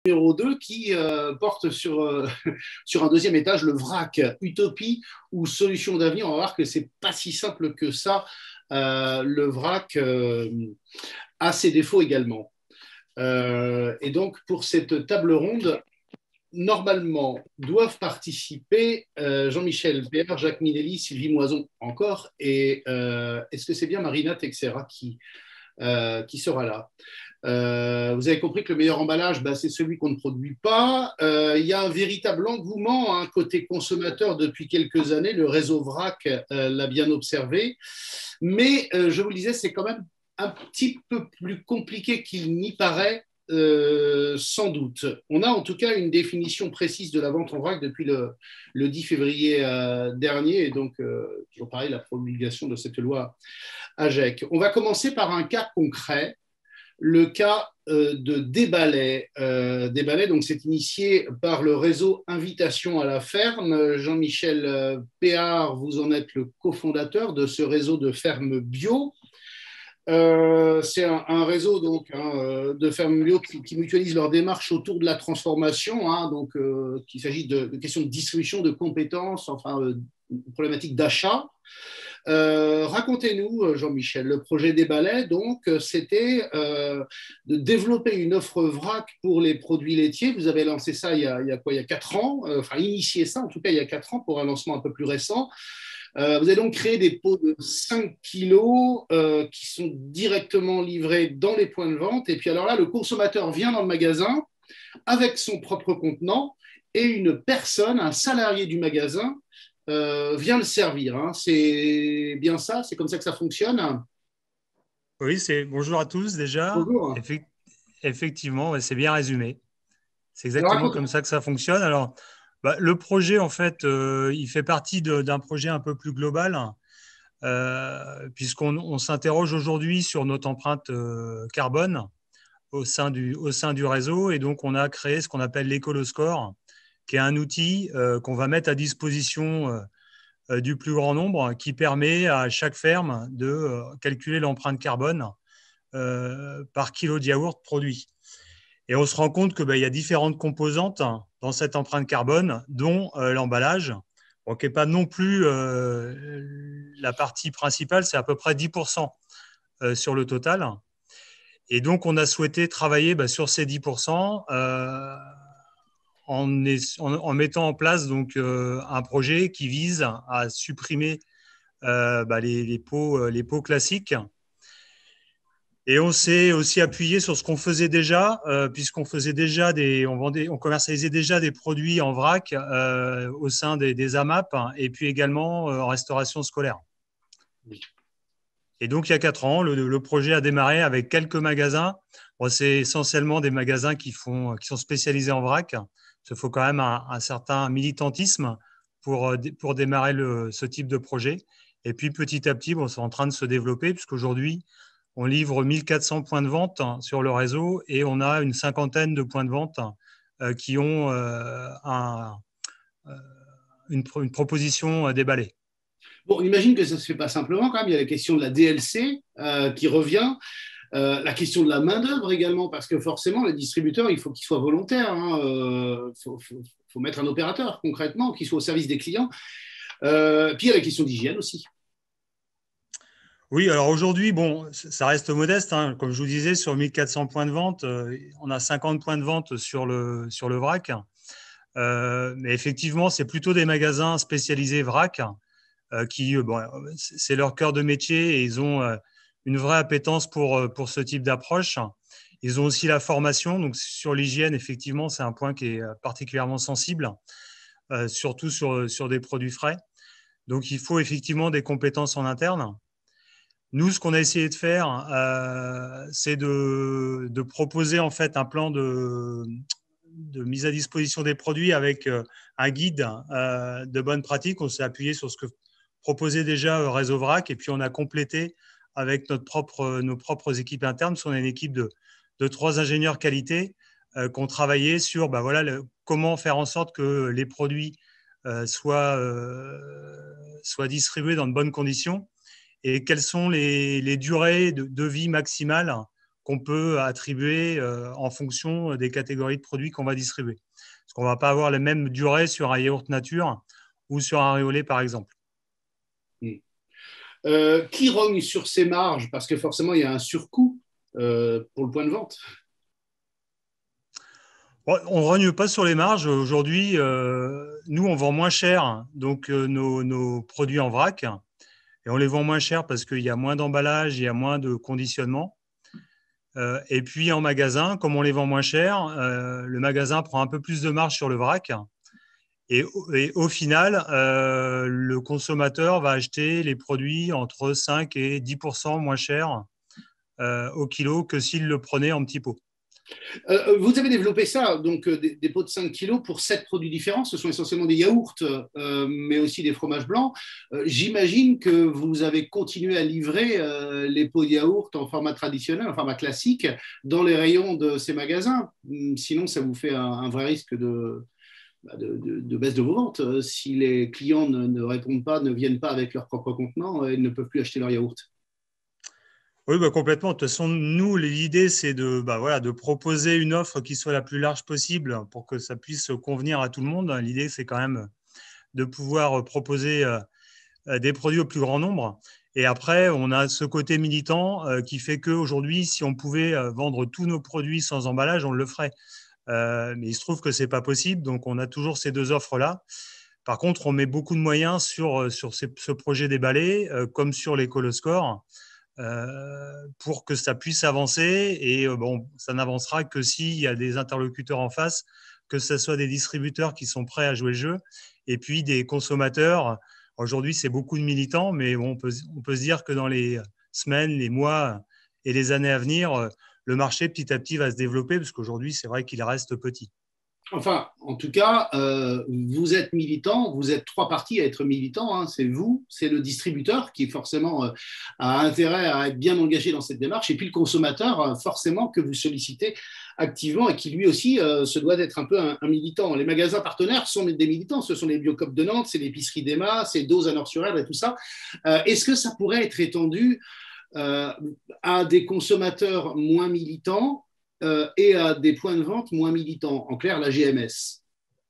numéro 2 qui porte sur un deuxième étage le vrac Utopie ou Solution d'avenir. On va voir que ce n'est pas si simple que ça. Le vrac a ses défauts également. Et donc, pour cette table ronde, normalement, doivent participer Jean-Michel Béard, Jacques Minelli, Sylvie Moison encore. Et est-ce que c'est bien Marina Texera qui sera là? Vous avez compris que le meilleur emballage, c'est celui qu'on ne produit pas. Il y a un véritable engouement côté consommateur depuis quelques années. Le réseau VRAC l'a bien observé. Mais je vous le disais, c'est quand même un petit peu plus compliqué qu'il n'y paraît. Sans doute. On a en tout cas une définition précise de la vente en vrac depuis le 10 février dernier, et donc, toujours pareil, la promulgation de cette loi AGEC. On va commencer par un cas concret, le cas de Desbalais. Desbalais, donc, c'est initié par le réseau Invitation à la ferme. Jean-Michel Péard, vous en êtes le cofondateur de ce réseau de fermes bio. C'est un réseau donc, de fermes bio qui mutualisent leurs démarches autour de la transformation, donc qu'il s'agit de questions de distribution, de compétences, enfin, problématiques d'achat. Racontez-nous, Jean-Michel, le projet Desbalais, donc, c'était de développer une offre vrac pour les produits laitiers. Vous avez lancé ça il y a 4 ans, enfin, initié ça en tout cas il y a 4 ans pour un lancement un peu plus récent. Vous avez donc créé des pots de 5 kilos qui sont directement livrés dans les points de vente. Et puis alors là, le consommateur vient dans le magasin avec son propre contenant et une personne, un salarié du magasin, vient le servir. C'est bien ça? C'est comme ça que ça fonctionne? Oui, bonjour à tous déjà. Bonjour. Effectivement, c'est bien résumé. C'est Alors, exactement comme ça que ça fonctionne. Alors, le projet, en fait, il fait partie d'un projet un peu plus global, puisqu'on s'interroge aujourd'hui sur notre empreinte carbone au sein du réseau. Et donc, on a créé ce qu'on appelle l'Écoloscore, qui est un outil qu'on va mettre à disposition du plus grand nombre, qui permet à chaque ferme de calculer l'empreinte carbone par kilo de yaourt produit. Et on se rend compte qu'il y a différentes composantes dans cette empreinte carbone, dont l'emballage, qui n'est pas non plus la partie principale, c'est à peu près 10% sur le total. Et donc, on a souhaité travailler sur ces 10% en mettant en place donc, un projet qui vise à supprimer les pots classiques. Et on s'est aussi appuyé sur ce qu'on faisait déjà, puisqu'on faisait déjà on commercialisait déjà des produits en vrac au sein des AMAP et puis également en restauration scolaire. Et donc, il y a 4 ans, le projet a démarré avec quelques magasins. C'est essentiellement des magasins qui sont spécialisés en vrac. Il faut quand même un certain militantisme pour démarrer ce type de projet. Et puis, petit à petit, c'est en train de se développer, puisqu'aujourd'hui, on livre 1400 points de vente sur le réseau et on a une 50aine de points de vente qui ont une proposition déballée. Bon, on imagine que ça ne se fait pas simplement quand même. Il y a la question de la DLC qui revient. La question de la main-d'œuvre également, parce que forcément, les distributeurs, il faut qu'ils soient volontaires. Il faut mettre un opérateur concrètement qui soit au service des clients. Puis il y a la question d'hygiène aussi. Oui, alors aujourd'hui, ça reste modeste. Comme je vous disais, sur 1400 points de vente, on a 50 points de vente sur le vrac. Mais effectivement, c'est plutôt des magasins spécialisés vrac qui, c'est leur cœur de métier et ils ont une vraie appétence pour ce type d'approche. Ils ont aussi la formation. Donc, sur l'hygiène, effectivement, c'est un point qui est particulièrement sensible, surtout sur des produits frais. Donc, il faut effectivement des compétences en interne. Nous, ce qu'on a essayé de faire, c'est de proposer en fait un plan de mise à disposition des produits avec un guide de bonnes pratiques. On s'est appuyé sur ce que proposait déjà Réseau Vrac et puis on a complété avec nos propres équipes internes. On a une équipe de 3 ingénieurs qualité qui ont travaillé sur comment faire en sorte que les produits soient distribués dans de bonnes conditions et quelles sont les durées de vie maximales qu'on peut attribuer en fonction des catégories de produits qu'on va distribuer. Parce qu'on ne va pas avoir les mêmes durées sur un yaourt nature ou sur un riz au lait, par exemple. Qui rogne sur ces marges? Parce que forcément, il y a un surcoût pour le point de vente. On ne rogne pas sur les marges. Aujourd'hui, nous, on vend moins cher donc, nos produits en vrac. Et on les vend moins cher parce qu'il y a moins d'emballage, il y a moins de conditionnement. Et puis en magasin, comme on les vend moins cher, le magasin prend un peu plus de marge sur le vrac. Et au final, le consommateur va acheter les produits entre 5 et 10% moins cher au kilo que s'il le prenait en petits pots. Vous avez développé ça, donc des pots de 5 kilos pour 7 produits différents. Ce sont essentiellement des yaourts, mais aussi des fromages blancs. J'imagine que vous avez continué à livrer les pots de yaourt en format traditionnel, en format classique, dans les rayons de ces magasins. Sinon, ça vous fait un vrai risque de baisse de vos ventes. Si les clients ne répondent pas, ne viennent pas avec leur propre contenant, ils ne peuvent plus acheter leur yaourt. Oui, complètement. De toute façon, nous, l'idée, c'est de proposer une offre qui soit la plus large possible pour que ça puisse convenir à tout le monde. L'idée, c'est quand même de pouvoir proposer des produits au plus grand nombre. Et après, on a ce côté militant qui fait qu'aujourd'hui, si on pouvait vendre tous nos produits sans emballage, on le ferait. Mais il se trouve que ce n'est pas possible. Donc, on a toujours ces deux offres-là. Par contre, on met beaucoup de moyens sur ce projet déballé, comme sur l'écolo-score. Pour que ça puisse avancer. Et ça n'avancera que s'il y a des interlocuteurs en face, que ce soit des distributeurs qui sont prêts à jouer le jeu, et puis des consommateurs. Aujourd'hui, c'est beaucoup de militants, mais on peut se dire que dans les semaines, les mois et les années à venir, le marché petit à petit va se développer, parce qu'aujourd'hui, c'est vrai qu'il reste petit. Enfin, en tout cas, vous êtes militant, vous êtes trois parties à être militants, hein. C'est vous, c'est le distributeur qui forcément a intérêt à être bien engagé dans cette démarche, et puis le consommateur, forcément, que vous sollicitez activement et qui lui aussi se doit d'être un peu un militant. Les magasins partenaires sont des militants, ce sont les Biocoop de Nantes, c'est l'épicerie d'Emma, c'est Dose à Nord-sur-Erdre et tout ça. Est-ce que ça pourrait être étendu à des consommateurs moins militants et à des points de vente moins militants, en clair la GMS?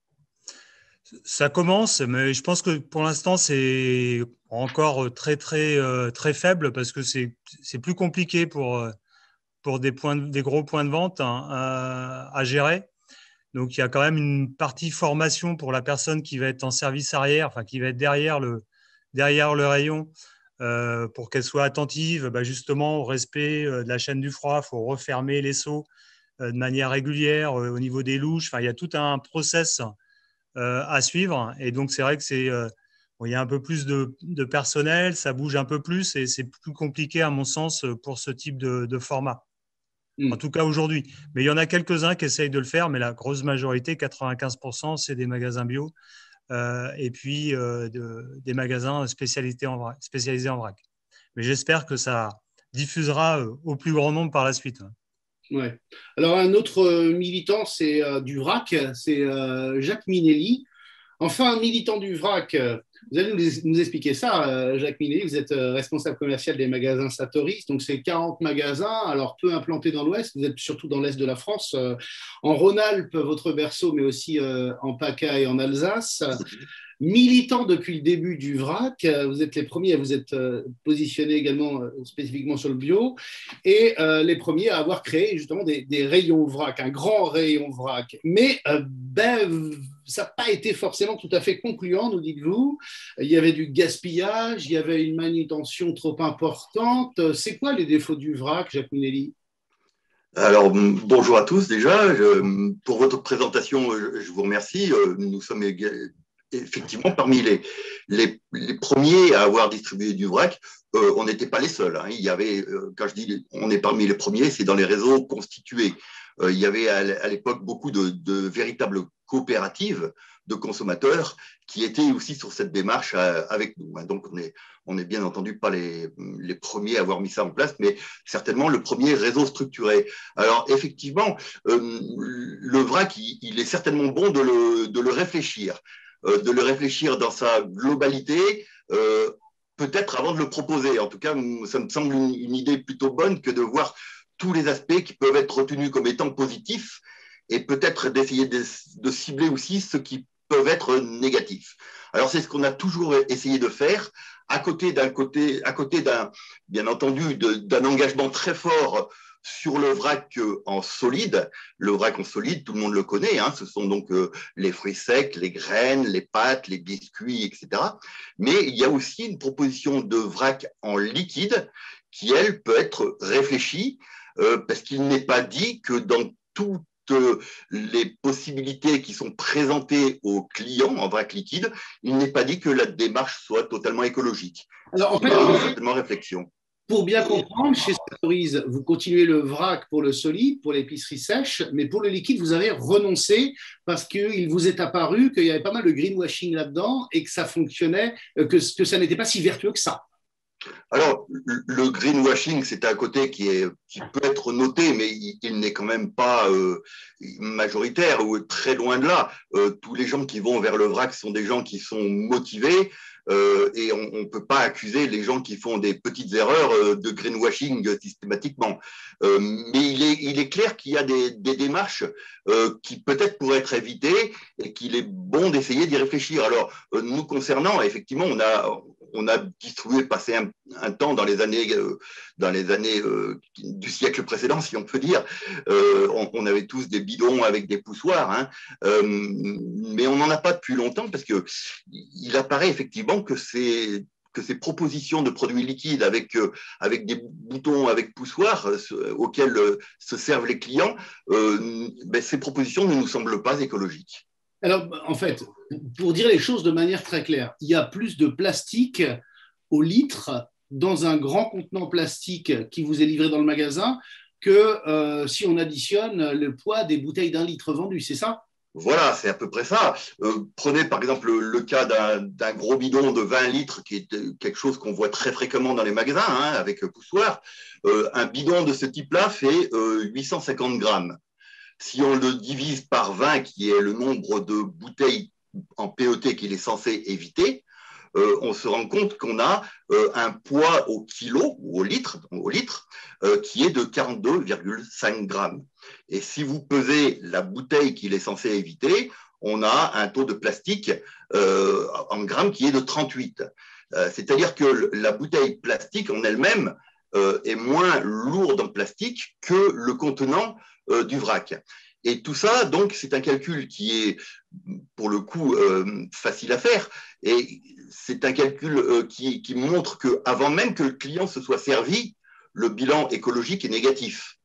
Ça commence, mais je pense que pour l'instant, c'est encore très, très, très faible parce que c'est plus compliqué pour des gros points de vente à gérer. Donc, il y a quand même une partie formation pour la personne qui va être en service arrière, enfin, qui va être derrière le rayon, pour qu'elle soit attentive justement au respect de la chaîne du froid. Il faut refermer les seaux de manière régulière au niveau des louches. Enfin, il y a tout un process à suivre. Et donc, c'est vrai que il y a un peu plus de personnel, ça bouge un peu plus et c'est plus compliqué, à mon sens, pour ce type de format. En tout cas, aujourd'hui. Mais il y en a quelques-uns qui essayent de le faire, mais la grosse majorité, 95%, c'est des magasins bio et puis des magasins spécialisés en vrac. Mais j'espère que ça diffusera au plus grand nombre par la suite. Ouais. Alors, un autre militant, c'est du vrac, c'est Jacques Minelli. Enfin, un militant du vrac, vous allez nous expliquer ça, Jacques Minelli. Vous êtes responsable commercial des magasins Satoris, donc c'est 40 magasins, alors peu implantés dans l'Ouest, vous êtes surtout dans l'Est de la France, en Rhône-Alpes, votre berceau, mais aussi en PACA et en Alsace. Militant depuis le début du vrac, vous êtes les premiers à vous être positionnés également spécifiquement sur le bio, et les premiers à avoir créé justement des rayons vrac, un grand rayon vrac. Mais ça n'a pas été forcément tout à fait concluant, nous dites-vous. Il y avait du gaspillage, il y avait une manutention trop importante. C'est quoi les défauts du vrac, Jacques Minelli? Alors, bonjour à tous déjà. Pour votre présentation, je vous remercie. Nous sommes effectivement parmi les premiers à avoir distribué du vrac. On n'était pas les seuls, hein. Il y avait, quand je dis on est parmi les premiers, c'est dans les réseaux constitués. Il y avait à l'époque beaucoup de véritables coopératives de consommateurs qui étaient aussi sur cette démarche avec nous. Donc, on est bien entendu pas les premiers à avoir mis ça en place, mais certainement le premier réseau structuré. Alors, effectivement, le vrac, il est certainement bon de le réfléchir. De le réfléchir dans sa globalité, peut-être avant de le proposer. En tout cas, ça me semble une idée plutôt bonne que de voir tous les aspects qui peuvent être retenus comme étant positifs et peut-être d'essayer de cibler aussi ceux qui peuvent être négatifs. Alors, c'est ce qu'on a toujours essayé de faire, à côté d'un, bien entendu, d'un engagement très fort sur le vrac en solide. Le vrac en solide, tout le monde le connaît, hein, ce sont donc les fruits secs, les graines, les pâtes, les biscuits, etc. Mais il y a aussi une proposition de vrac en liquide qui, elle, peut être réfléchie parce qu'il n'est pas dit que dans toutes les possibilités qui sont présentées aux clients en vrac liquide, il n'est pas dit que la démarche soit totalement écologique. Alors, en fait, certainement réflexion. pour bien comprendre, chez Sartoriz, vous continuez le vrac pour le solide, pour l'épicerie sèche, mais pour le liquide, vous avez renoncé parce qu'il vous est apparu qu'il y avait pas mal de greenwashing là-dedans et que ça fonctionnait, que ça n'était pas si vertueux que ça. Alors, le greenwashing, c'est un côté qui peut être noté, mais il n'est quand même pas majoritaire ou très loin de là. Tous les gens qui vont vers le vrac sont des gens qui sont motivés et on ne peut pas accuser les gens qui font des petites erreurs de greenwashing systématiquement. Mais il est clair qu'il y a des démarches qui peut-être pourraient être évitées et qu'il est bon d'essayer d'y réfléchir. Alors, nous concernant, effectivement, on a distribué, passé un temps dans les années du siècle précédent, si on peut dire. On avait tous des bidons avec des poussoirs, hein, mais on n'en a pas depuis longtemps parce qu'il apparaît effectivement que ces propositions de produits liquides avec des boutons, avec poussoirs auxquels se servent les clients, ces propositions ne nous semblent pas écologiques. Alors, en fait, pour dire les choses de manière très claire, il y a plus de plastique au litre dans un grand contenant plastique qui vous est livré dans le magasin que si on additionne le poids des bouteilles d'1 litre vendues, c'est ça? Voilà, c'est à peu près ça. Prenez par exemple le cas d'un gros bidon de 20 litres, qui est quelque chose qu'on voit très fréquemment dans les magasins, hein, avec poussoir. Un bidon de ce type-là fait 850 grammes. Si on le divise par 20, qui est le nombre de bouteilles en PET qu'il est censé éviter, on se rend compte qu'on a un poids au kilo ou au litre qui est de 42,5 grammes. Et si vous pesez la bouteille qu'il est censé éviter, on a un taux de plastique en grammes qui est de 38. C'est-à-dire que la bouteille plastique en elle-même est moins lourde en plastique que le contenant du vrac. Et tout ça, donc, c'est un calcul qui est, pour le coup, facile à faire. Et c'est un calcul qui montre qu'avant même que le client se soit servi, le bilan écologique est négatif.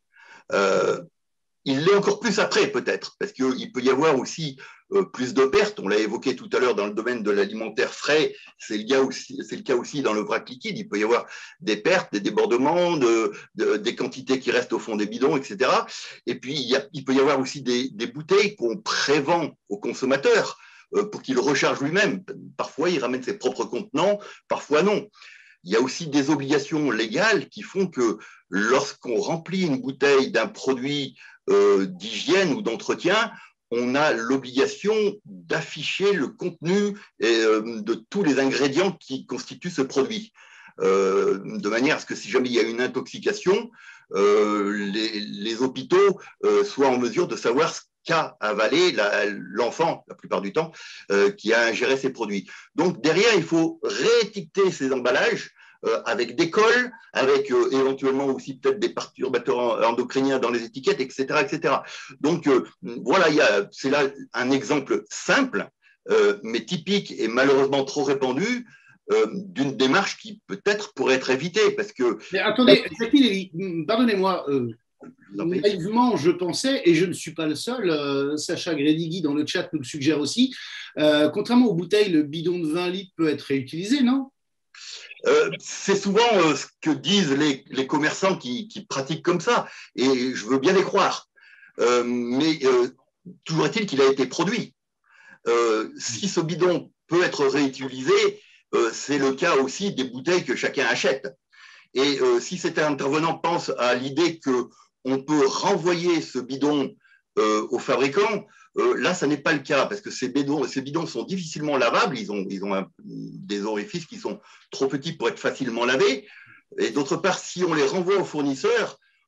Il l'est encore plus après, peut-être, parce qu'il peut y avoir aussi plus de pertes. On l'a évoqué tout à l'heure dans le domaine de l'alimentaire frais. C'est le cas aussi dans le vrac liquide. Il peut y avoir des pertes, des débordements, des quantités qui restent au fond des bidons, etc. Et puis, il peut y avoir aussi des bouteilles qu'on prévend au consommateur pour qu'il recharge lui-même. Parfois, il ramène ses propres contenants, parfois non. Il y a aussi des obligations légales qui font que lorsqu'on remplit une bouteille d'un produit d'hygiène ou d'entretien, on a l'obligation d'afficher le contenu de tous les ingrédients qui constituent ce produit. De manière à ce que si jamais il y a une intoxication, les hôpitaux soient en mesure de savoir ce qu'a avalé l'enfant, la plupart du temps, qui a ingéré ces produits. Donc derrière, il faut réétiqueter ces emballages avec des cols, avec éventuellement aussi peut-être des perturbateurs endocriniens dans les étiquettes, etc. etc. Donc voilà, c'est là un exemple simple, mais typique et malheureusement trop répandu, d'une démarche qui peut-être pourrait être évitée. Parce que... Mais attendez, pardonnez-moi, naïvement, je pensais, et je ne suis pas le seul, Sacha Grédigui dans le chat nous le suggère aussi, contrairement aux bouteilles, le bidon de 20 litres peut être réutilisé, non? C'est souvent ce que disent les commerçants qui pratiquent comme ça, et je veux bien les croire. Mais toujours est-il qu'il a été produit. Si ce bidon peut être réutilisé, c'est le cas aussi des bouteilles que chacun achète. Et si cet intervenant pense à l'idée qu'on peut renvoyer ce bidon au fabricant, là, ça n'est pas le cas, parce que ces bidons sont difficilement lavables, ils ont des orifices qui sont trop petits pour être facilement lavés, et d'autre part, si on les renvoie au fournisseur,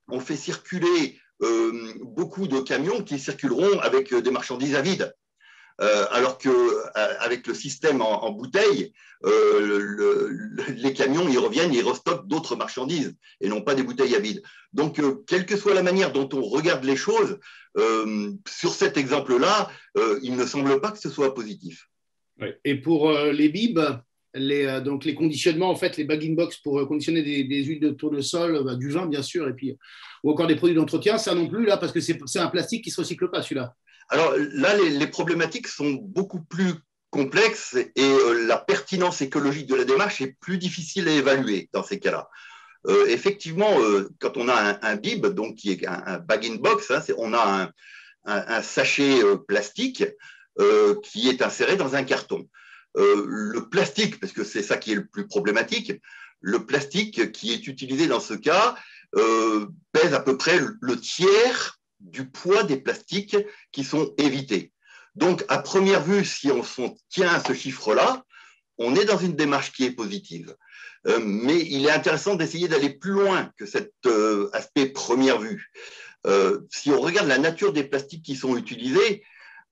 on fait circuler beaucoup de camions qui circuleront avec des marchandises à vide. Alors qu'avec le système en bouteille, les camions, ils reviennent, ils restockent d'autres marchandises et non pas des bouteilles à vide. Donc, quelle que soit la manière dont on regarde les choses, sur cet exemple-là, il ne semble pas que ce soit positif. Ouais. Et pour les bibs, donc les conditionnements, en fait, les bag-in-box pour conditionner des huiles de tournesol, du vin, bien sûr, et puis, ou encore des produits d'entretien, ça non plus, là, parce que c'est un plastique qui ne se recycle pas, celui-là. Alors là, les problématiques sont beaucoup plus complexes et la pertinence écologique de la démarche est plus difficile à évaluer dans ces cas-là. Effectivement, quand on a un bib, donc qui est un bag-in-box, hein, on a un sachet plastique qui est inséré dans un carton. Le plastique, parce que c'est ça qui est le plus problématique, le plastique qui est utilisé dans ce cas pèse à peu près le tiers du poids des plastiques qui sont évités. Donc, à première vue, si on s'en tient à ce chiffre-là, on est dans une démarche qui est positive. Mais il est intéressant d'essayer d'aller plus loin que cet aspect première vue. Si on regarde la nature des plastiques qui sont utilisés,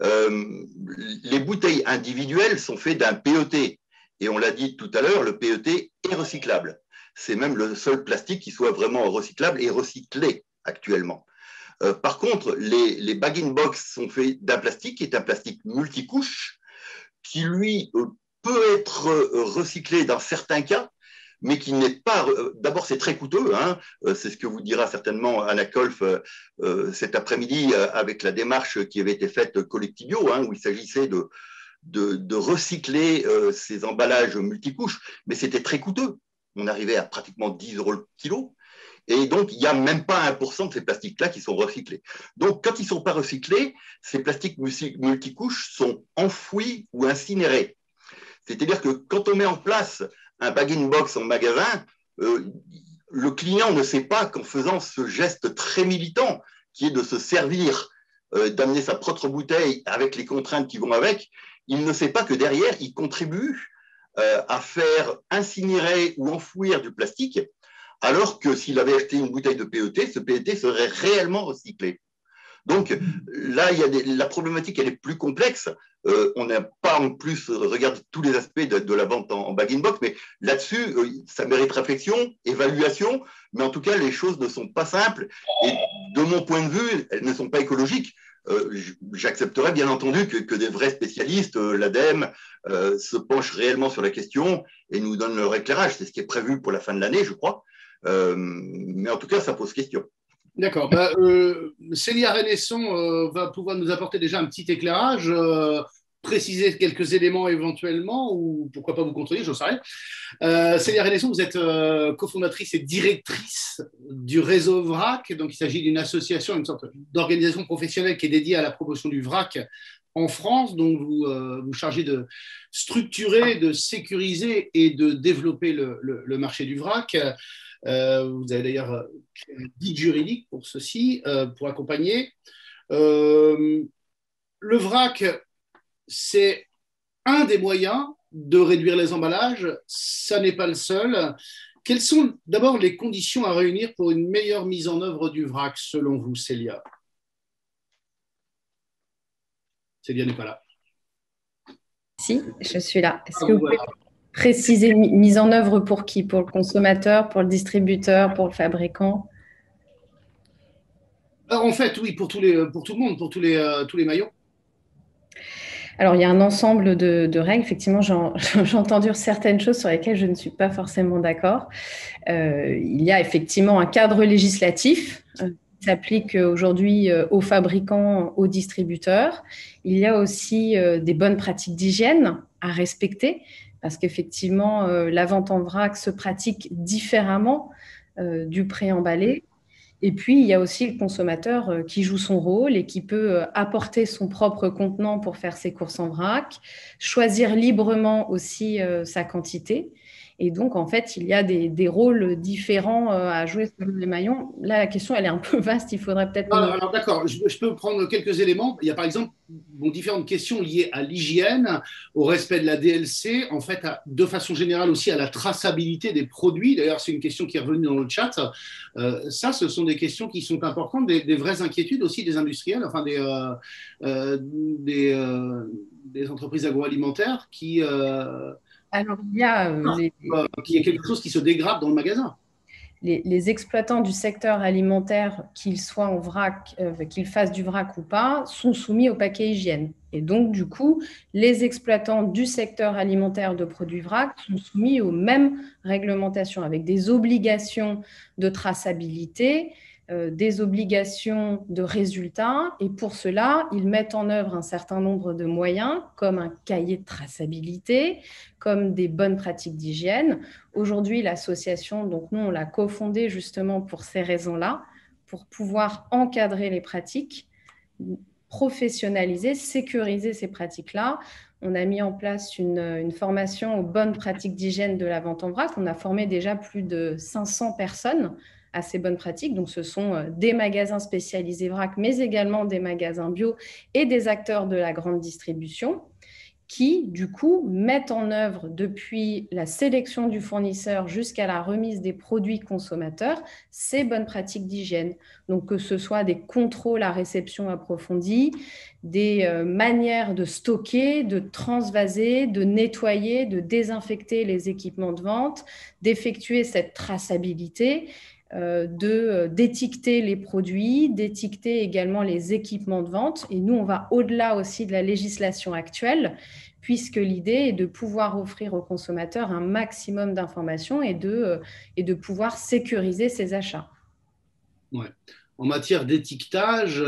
les bouteilles individuelles sont faites d'un PET. Et on l'a dit tout à l'heure, le PET est recyclable. C'est même le seul plastique qui soit vraiment recyclable et recyclé actuellement. Par contre, les bag-in-box sont faits d'un plastique qui est un plastique multicouche qui, lui, peut être recyclé dans certains cas, mais qui n'est pas… D'abord, c'est très coûteux, hein, c'est ce que vous dira certainement Anna Kolf cet après-midi avec la démarche qui avait été faite Collectivio, hein, où il s'agissait de recycler ces emballages multicouches, mais c'était très coûteux. On arrivait à pratiquement 10 € le kilo. Et donc, il n'y a même pas 1% de ces plastiques-là qui sont recyclés. Donc, quand ils ne sont pas recyclés, ces plastiques multicouches sont enfouis ou incinérés. C'est-à-dire que quand on met en place un bag-in-box en magasin, le client ne sait pas qu'en faisant ce geste très militant, qui est de se servir, d'amener sa propre bouteille avec les contraintes qui vont avec, il ne sait pas que derrière, il contribue à faire incinérer ou enfouir du plastique, alors que s'il avait acheté une bouteille de PET, ce PET serait réellement recyclé. Donc là, la problématique, elle est plus complexe. On n'a pas en plus regardé tous les aspects de la vente en bag-in-box, mais là-dessus, ça mérite réflexion, évaluation, mais en tout cas, les choses ne sont pas simples. Et de mon point de vue, elles ne sont pas écologiques. J'accepterais bien entendu que des vrais spécialistes, l'ADEME, se penchent réellement sur la question et nous donnent leur éclairage. C'est ce qui est prévu pour la fin de l'année, je crois. Mais en tout cas, ça pose question. D'accord. Célia Renesson va pouvoir nous apporter déjà un petit éclairage, préciser quelques éléments éventuellement, ou pourquoi pas vous contredire, j'en sais rien. Célia Renesson, vous êtes cofondatrice et directrice du réseau VRAC. Donc, il s'agit d'une association, une sorte d'organisation professionnelle qui est dédiée à la promotion du VRAC en France. Donc, vous vous chargez de structurer, de sécuriser et de développer le marché du VRAC. Vous avez d'ailleurs créé un guide juridique pour ceci, pour accompagner. Le vrac, c'est un des moyens de réduire les emballages. Ça n'est pas le seul. Quelles sont d'abord les conditions à réunir pour une meilleure mise en œuvre du vrac, selon vous, Célia? Célia n'est pas là. Si, je suis là. Est-ce que vous pouvez préciser mise en œuvre pour qui? Pour le consommateur, pour le distributeur, pour le fabricant? En fait, oui, pour tout le monde, pour tous les maillons. Alors, il y a un ensemble de règles. Effectivement, j'ai entendu certaines choses sur lesquelles je ne suis pas forcément d'accord. Il y a effectivement un cadre législatif qui s'applique aujourd'hui aux fabricants, aux distributeurs. Il y a aussi des bonnes pratiques d'hygiène à respecter, parce qu'effectivement, la vente en vrac se pratique différemment du préemballé. Et puis, il y a aussi le consommateur qui joue son rôle et qui peut apporter son propre contenant pour faire ses courses en vrac, choisir librement aussi sa quantité. Et donc, en fait, il y a des rôles différents à jouer selon les maillons. Là, la question, elle est un peu vaste. Il faudrait peut-être… Alors, d'accord, je peux prendre quelques éléments. Il y a par exemple différentes questions liées à l'hygiène, au respect de la DLC, en fait, de façon générale aussi à la traçabilité des produits. D'ailleurs, c'est une question qui est revenue dans le chat. Ça, ce sont des questions qui sont importantes, des vraies inquiétudes aussi des industriels, enfin des entreprises agroalimentaires Alors, il y a qui est quelque chose qui se dégrade dans le magasin. Les exploitants du secteur alimentaire, qu'ils soient en vrac, qu'ils fassent du vrac ou pas, sont soumis au paquet hygiène. Et donc, du coup, les exploitants du secteur alimentaire de produits vrac sont soumis aux mêmes réglementations, avec des obligations de traçabilité, des obligations de résultats. Et pour cela, ils mettent en œuvre un certain nombre de moyens, comme un cahier de traçabilité, comme des bonnes pratiques d'hygiène. Aujourd'hui, l'association, donc nous, on l'a cofondée justement pour ces raisons-là, pour pouvoir encadrer les pratiques, professionnaliser, sécuriser ces pratiques-là. On a mis en place une formation aux bonnes pratiques d'hygiène de la vente en vrac. On a formé déjà plus de 500 personnes à ces bonnes pratiques. Donc, ce sont des magasins spécialisés vrac, mais également des magasins bio et des acteurs de la grande distribution qui, du coup, mettent en œuvre depuis la sélection du fournisseur jusqu'à la remise des produits consommateurs ces bonnes pratiques d'hygiène. Donc, que ce soit des contrôles à réception approfondis, des manières de stocker, de transvaser, de nettoyer, de désinfecter les équipements de vente, d'effectuer cette traçabilité, d'étiqueter les produits, d'étiqueter également les équipements de vente. Et nous, on va au-delà aussi de la législation actuelle, puisque l'idée est de pouvoir offrir aux consommateurs un maximum d'informations et de pouvoir sécuriser ses achats. Ouais. En matière d'étiquetage,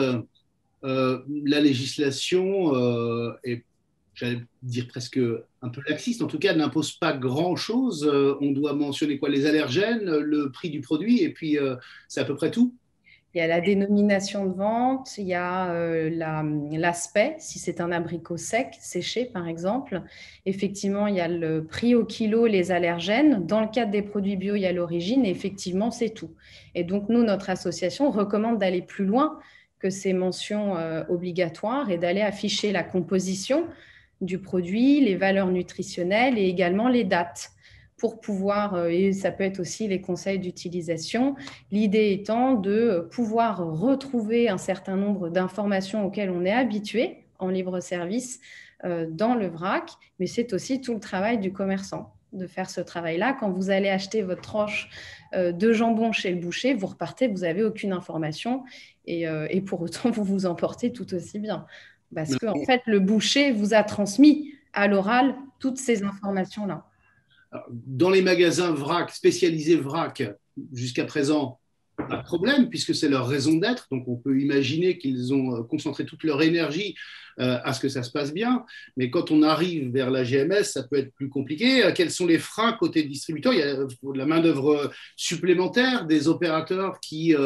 la législation est, j'allais dire presque un peu laxiste, en tout cas, elle n'impose pas grand-chose. On doit mentionner quoi? Les allergènes, le prix du produit, et puis c'est à peu près tout. Il y a la dénomination de vente, il y a l'aspect, si c'est un abricot sec, séché par exemple. Effectivement, il y a le prix au kilo, les allergènes. Dans le cadre des produits bio, il y a l'origine et effectivement, c'est tout. Et donc, nous, notre association recommande d'aller plus loin que ces mentions obligatoires et d'aller afficher la composition du produit, les valeurs nutritionnelles et également les dates pour pouvoir, et ça peut être aussi les conseils d'utilisation, l'idée étant de pouvoir retrouver un certain nombre d'informations auxquelles on est habitué en libre-service dans le vrac, mais c'est aussi tout le travail du commerçant de faire ce travail-là. Quand vous allez acheter votre tranche de jambon chez le boucher, vous repartez, vous n'avez aucune information et pour autant, vous vous emportez tout aussi bien. Parce qu'en fait, le boucher vous a transmis à l'oral toutes ces informations-là. Dans les magasins vrac, spécialisés vrac, jusqu'à présent, pas de problème, puisque c'est leur raison d'être. Donc, on peut imaginer qu'ils ont concentré toute leur énergie à ce que ça se passe bien. Mais quand on arrive vers la GMS, ça peut être plus compliqué. Quels sont les freins côté distributeur? Il y a de la main-d'œuvre supplémentaire, des opérateurs qui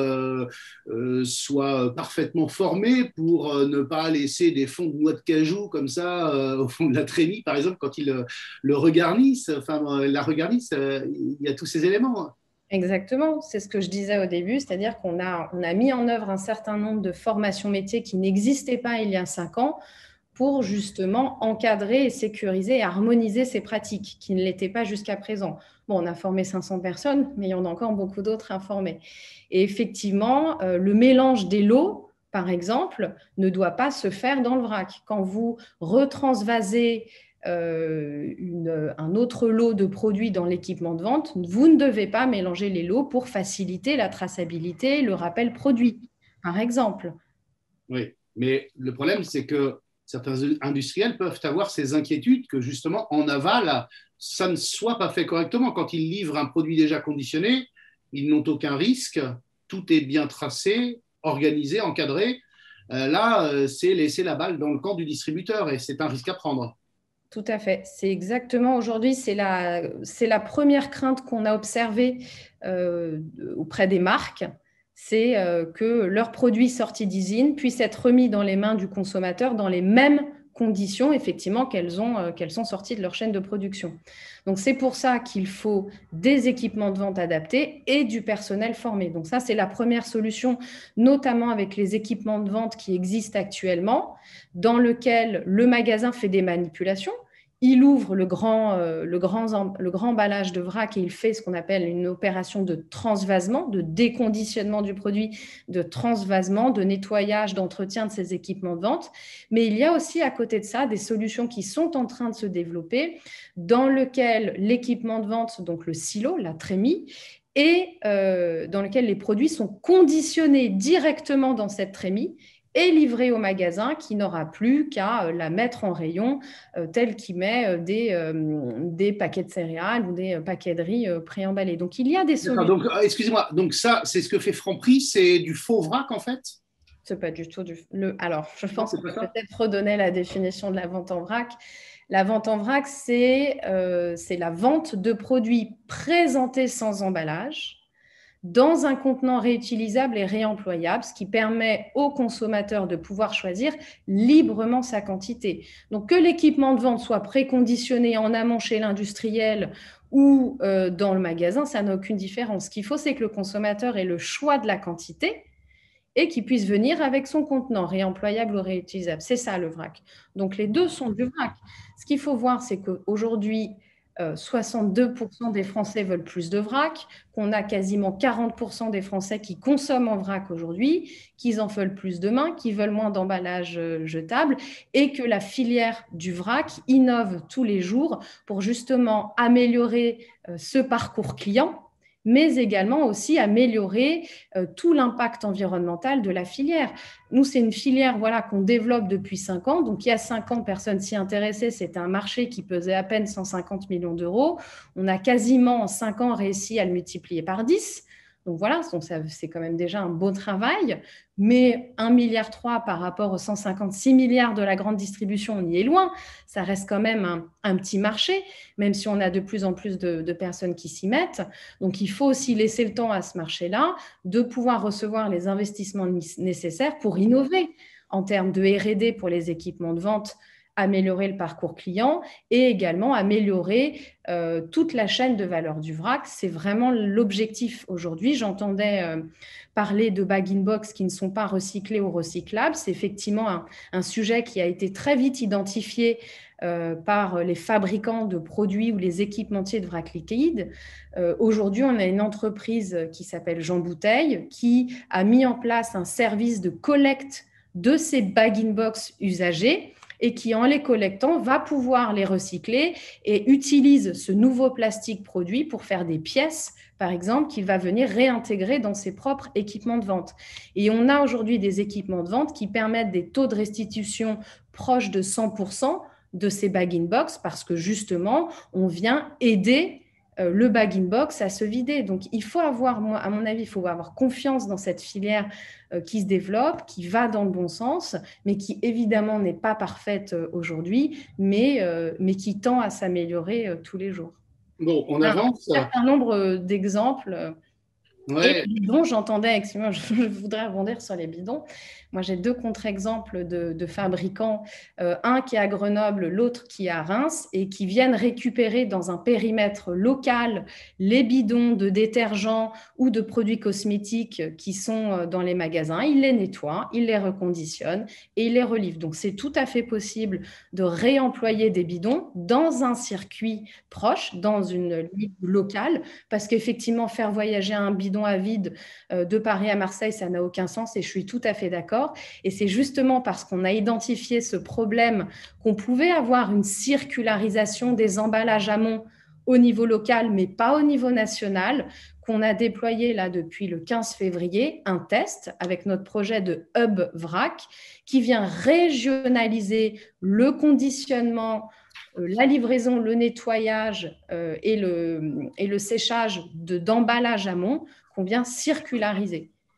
soient parfaitement formés pour ne pas laisser des fonds de noix de cajou comme ça au fond de la trémie, par exemple, quand ils le regarnissent, enfin, la regarnissent. Il y a tous ces éléments. Exactement, c'est ce que je disais au début, c'est-à-dire qu'on a mis en œuvre un certain nombre de formations métiers qui n'existaient pas il y a 5 ans pour justement encadrer et sécuriser et harmoniser ces pratiques qui ne l'étaient pas jusqu'à présent. Bon, on a formé 500 personnes, mais il y en a encore beaucoup d'autres à former. Et effectivement, le mélange des lots, par exemple, ne doit pas se faire dans le vrac. Quand vous retransvasez un autre lot de produits dans l'équipement de vente, vous ne devez pas mélanger les lots pour faciliter la traçabilité, le rappel produit, par exemple. Oui, mais le problème, c'est que certains industriels peuvent avoir ces inquiétudes que justement, en aval, ça ne soit pas fait correctement. Quand ils livrent un produit déjà conditionné, ils n'ont aucun risque, tout est bien tracé, organisé, encadré. Là, c'est laisser la balle dans le camp du distributeur et c'est un risque à prendre. Tout à fait. C'est exactement aujourd'hui, c'est la première crainte qu'on a observée auprès des marques, c'est que leurs produits sortis d'usine puissent être remis dans les mains du consommateur dans les mêmes conditions, effectivement, qu'elles sont sorties de leur chaîne de production. Donc, c'est pour ça qu'il faut des équipements de vente adaptés et du personnel formé. Donc, ça, c'est la première solution, notamment avec les équipements de vente qui existent actuellement, dans lequel le magasin fait des manipulations. Il ouvre le grand emballage de vrac et il fait ce qu'on appelle une opération de transvasement, de déconditionnement du produit, de transvasement, de nettoyage, d'entretien de ces équipements de vente. Mais il y a aussi à côté de ça des solutions qui sont en train de se développer dans lequel l'équipement de vente, donc le silo, la trémie, et dans lequel les produits sont conditionnés directement dans cette trémie et livré au magasin qui n'aura plus qu'à la mettre en rayon tel qu'il met des paquets de céréales ou des paquets de riz préemballés. Donc, il y a des solutions. Donc, excusez-moi, donc ça, c'est ce que fait Franprix, c'est du faux vrac en fait? C'est pas du tout Alors, je pense qu'on peut peut-être redonner la définition de la vente en vrac. La vente en vrac, c'est la vente de produits présentés sans emballage, dans un contenant réutilisable et réemployable, ce qui permet au consommateur de pouvoir choisir librement sa quantité. Donc, que l'équipement de vente soit préconditionné en amont chez l'industriel ou dans le magasin, ça n'a aucune différence. Ce qu'il faut, c'est que le consommateur ait le choix de la quantité et qu'il puisse venir avec son contenant réemployable ou réutilisable. C'est ça le vrac. Donc, les deux sont du vrac. Ce qu'il faut voir, c'est qu'aujourd'hui, 62% des Français veulent plus de vrac, qu'on a quasiment 40% des Français qui consomment en vrac aujourd'hui, qu'ils en veulent plus demain, qui veulent moins d'emballages jetables et que la filière du vrac innove tous les jours pour justement améliorer ce parcours client, mais également aussi améliorer tout l'impact environnemental de la filière. Nous, c'est une filière qu'on développe depuis 5 ans. Donc, il y a 5 ans, personne s'y intéressait. C'était un marché qui pesait à peine 150 millions d'euros. On a quasiment, en 5 ans, réussi à le multiplier par 10. Donc, voilà, c'est quand même déjà un beau travail. Mais 1,3 milliard par rapport aux 156 milliards de la grande distribution, on y est loin. Ça reste quand même un petit marché, même si on a de plus en plus de personnes qui s'y mettent. Donc, il faut aussi laisser le temps à ce marché-là de pouvoir recevoir les investissements nécessaires pour innover en termes de R&D pour les équipements de vente, améliorer le parcours client et également améliorer toute la chaîne de valeur du vrac. C'est vraiment l'objectif aujourd'hui. J'entendais parler de bag-in-box qui ne sont pas recyclés ou recyclables. C'est effectivement un sujet qui a été très vite identifié par les fabricants de produits ou les équipementiers de vrac liquide. Aujourd'hui, on a une entreprise qui s'appelle Jean Bouteille qui a mis en place un service de collecte de ces bag-in-box usagés et qui, en les collectant, va pouvoir les recycler et utilise ce nouveau plastique produit pour faire des pièces, par exemple, qu'il va venir réintégrer dans ses propres équipements de vente. Et on a aujourd'hui des équipements de vente qui permettent des taux de restitution proches de 100% de ces bag-in-box parce que, justement, on vient aider le bag-in-box à se vider. Donc, il faut avoir, à mon avis, il faut avoir confiance dans cette filière qui se développe, qui va dans le bon sens, mais qui, évidemment, n'est pas parfaite aujourd'hui, mais qui tend à s'améliorer tous les jours. Bon, on avance. Un certain nombre d'exemples. Ouais. Et les bidons, j'entendais, excusez-moi, je voudrais rebondir sur les bidons. Moi, j'ai 2 contre-exemples de fabricants, un qui est à Grenoble, l'autre qui est à Reims, et qui viennent récupérer dans un périmètre local les bidons de détergents ou de produits cosmétiques qui sont dans les magasins. Ils les nettoient, ils les reconditionnent et ils les relivrent. Donc, c'est tout à fait possible de réemployer des bidons dans un circuit proche, dans une ligne locale, parce qu'effectivement, faire voyager un bidon à vide de Paris à Marseille, ça n'a aucun sens et je suis tout à fait d'accord. Et c'est justement parce qu'on a identifié ce problème qu'on pouvait avoir une circularisation des emballages amont au niveau local, mais pas au niveau national, qu'on a déployé là depuis le 15 février un test avec notre projet de Hub VRAC qui vient régionaliser le conditionnement, la livraison, le nettoyage et le séchage d'emballage amont qu'on vient circulariser.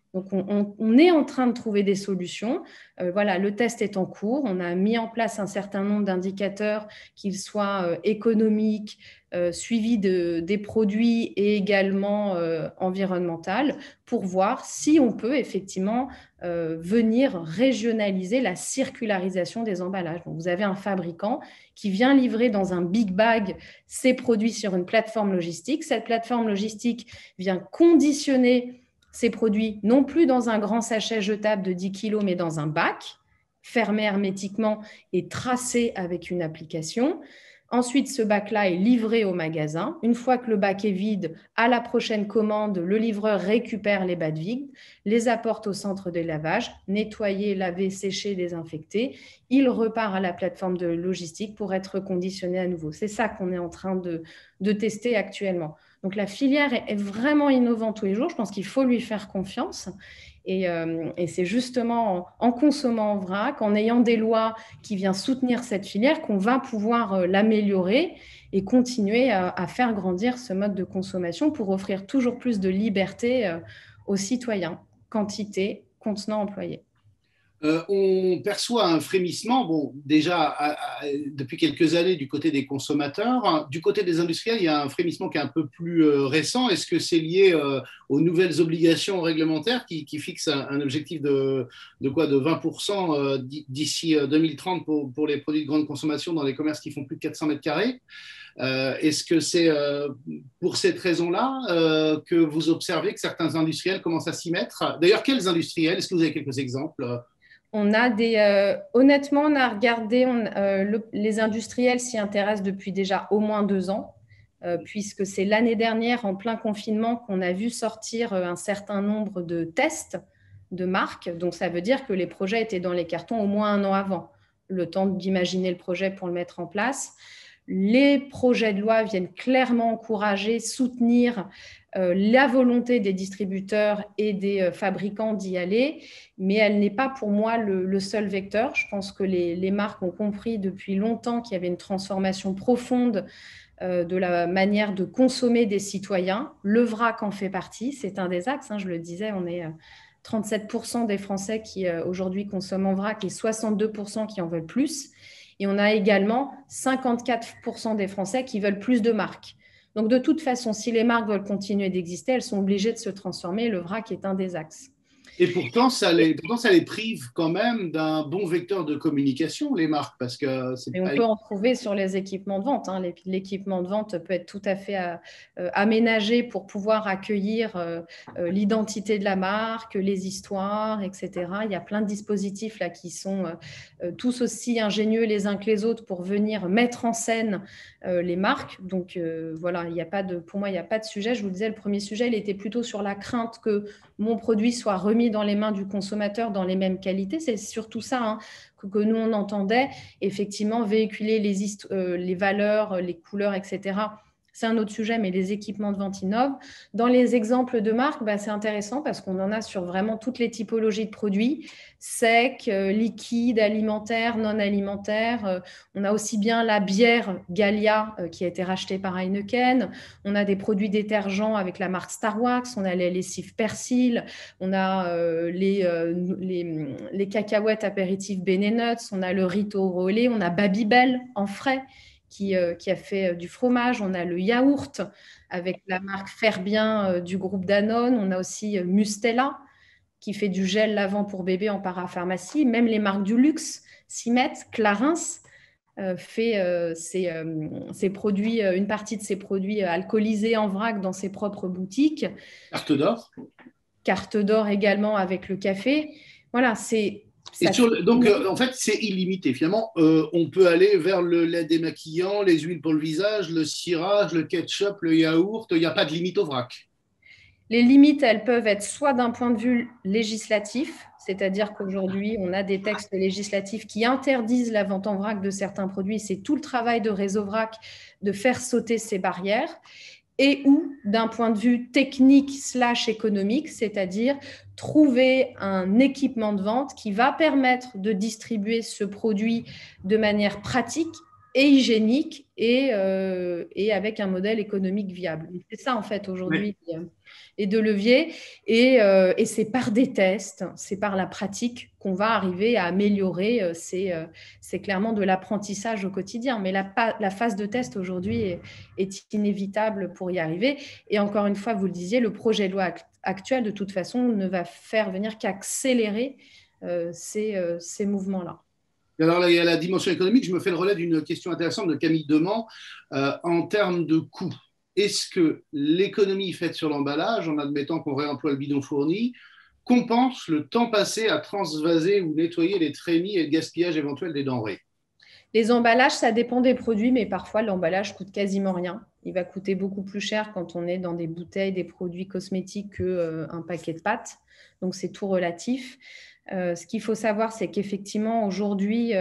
Donc, on est en train de trouver des solutions. Voilà, le test est en cours. On a mis en place un certain nombre d'indicateurs, qu'ils soient économiques, suivi des produits et également environnemental, pour voir si on peut effectivement venir régionaliser la circularisation des emballages. Donc, vous avez un fabricant qui vient livrer dans un big bag ses produits sur une plateforme logistique. Cette plateforme logistique vient conditionner ces produits, non plus dans un grand sachet jetable de 10 kg, mais dans un bac, fermé hermétiquement et tracé avec une application. Ensuite, ce bac-là est livré au magasin. Une fois que le bac est vide, à la prochaine commande, le livreur récupère les bacs vides, les apporte au centre de lavage, nettoyer, laver, sécher, désinfecter. Il repart à la plateforme de logistique pour être conditionné à nouveau. C'est ça qu'on est en train de tester actuellement. Donc, la filière est vraiment innovante tous les jours. Je pense qu'il faut lui faire confiance. Et c'est justement en consommant en vrac, en ayant des lois qui viennent soutenir cette filière, qu'on va pouvoir l'améliorer et continuer à faire grandir ce mode de consommation pour offrir toujours plus de liberté aux citoyens. Quantité, contenant, employé. On perçoit un frémissement, bon, déjà depuis quelques années du côté des consommateurs. Du côté des industriels, il y a un frémissement qui est un peu plus récent. Est-ce que c'est lié aux nouvelles obligations réglementaires qui fixent un objectif de 20% d'ici 2030 pour les produits de grande consommation dans les commerces qui font plus de 400 mètres carrés? Est-ce que c'est pour cette raison-là que vous observez que certains industriels commencent à s'y mettre? D'ailleurs, quels industriels? Est-ce que vous avez quelques exemples? Honnêtement, on a regardé, les industriels s'y intéressent depuis déjà au moins 2 ans, puisque c'est l'année dernière, en plein confinement, qu'on a vu sortir un certain nombre de tests de marques. Donc, ça veut dire que les projets étaient dans les cartons au moins 1 an avant, le temps d'imaginer le projet pour le mettre en place. Les projets de loi viennent clairement encourager, soutenir la volonté des distributeurs et des fabricants d'y aller, mais elle n'est pas pour moi le seul vecteur. Je pense que les marques ont compris depuis longtemps qu'il y avait une transformation profonde de la manière de consommer des citoyens. Le vrac en fait partie, c'est un des axes, je le disais, on est 37% des Français qui aujourd'hui consomment en vrac et 62% qui en veulent plus. Et on a également 54% des Français qui veulent plus de marques. Donc, de toute façon, si les marques veulent continuer d'exister, elles sont obligées de se transformer. Le vrac est un des axes. Et pourtant, ça les prive quand même d'un bon vecteur de communication, les marques, parce que on peut en trouver sur les équipements de vente. L'équipement de vente peut être tout à fait aménagé pour pouvoir accueillir l'identité de la marque, les histoires, etc. Il y a plein de dispositifs là qui sont tous aussi ingénieux les uns que les autres pour venir mettre en scène les marques. Donc voilà, pour moi, il n'y a pas de sujet. Je vous disais, le premier sujet, il était plutôt sur la crainte que mon produit soit remis dans les mains du consommateur dans les mêmes qualités. C'est surtout ça que nous, on entendait. Effectivement, véhiculer les valeurs, les couleurs, etc. C'est un autre sujet, mais les équipements de vente innovent. Dans les exemples de marques, c'est intéressant parce qu'on en a sur vraiment toutes les typologies de produits, secs, liquides, alimentaires, non alimentaires. On a aussi bien la bière Gallia qui a été rachetée par Heineken. On a des produits détergents avec la marque Star Wax. On a les lessives Persil. On a les cacahuètes apéritifs Bene Nuts. On a le Rito Rolé. On a Babybel en frais qui a fait du fromage. On a le yaourt avec la marque Ferbien du groupe Danone. On a aussi Mustela qui fait du gel lavant pour bébé en parapharmacie. Même les marques du luxe s'y mettent. Clarins fait ses produits, une partie de ses produits alcoolisés en vrac dans ses propres boutiques. Carte d'or. Carte d'or également avec le café. Voilà, c'est... Donc, en fait, c'est illimité. Finalement, on peut aller vers le lait démaquillant, les huiles pour le visage, le cirage, le ketchup, le yaourt. Il n'y a pas de limite au vrac. Les limites, elles peuvent être soit d'un point de vue législatif, c'est-à-dire qu'aujourd'hui, on a des textes législatifs qui interdisent la vente en vrac de certains produits. C'est tout le travail de Réseau Vrac de faire sauter ces barrières. Et ou d'un point de vue technique / économique, c'est-à-dire trouver un équipement de vente qui va permettre de distribuer ce produit de manière pratique, et hygiénique et avec un modèle économique viable. C'est ça, en fait, aujourd'hui, les deux leviers. Et c'est par des tests, c'est par la pratique qu'on va arriver à améliorer. C'est clairement de l'apprentissage au quotidien. Mais la phase de test aujourd'hui est inévitable pour y arriver. Et encore une fois, vous le disiez, le projet de loi actuel, de toute façon, ne va faire venir qu'accélérer ces mouvements-là. Alors, là, il y a la dimension économique. Je me fais le relais d'une question intéressante de Camille Demand. En termes de coûts, est-ce que l'économie faite sur l'emballage, en admettant qu'on réemploie le bidon fourni, compense le temps passé à transvaser ou nettoyer les trémies et le gaspillage éventuel des denrées? Les emballages, ça dépend des produits, mais parfois l'emballage coûte quasiment rien. Il va coûter beaucoup plus cher quand on est dans des bouteilles, des produits cosmétiques qu'un paquet de pâtes. Donc, c'est tout relatif. Ce qu'il faut savoir, c'est qu'effectivement, aujourd'hui,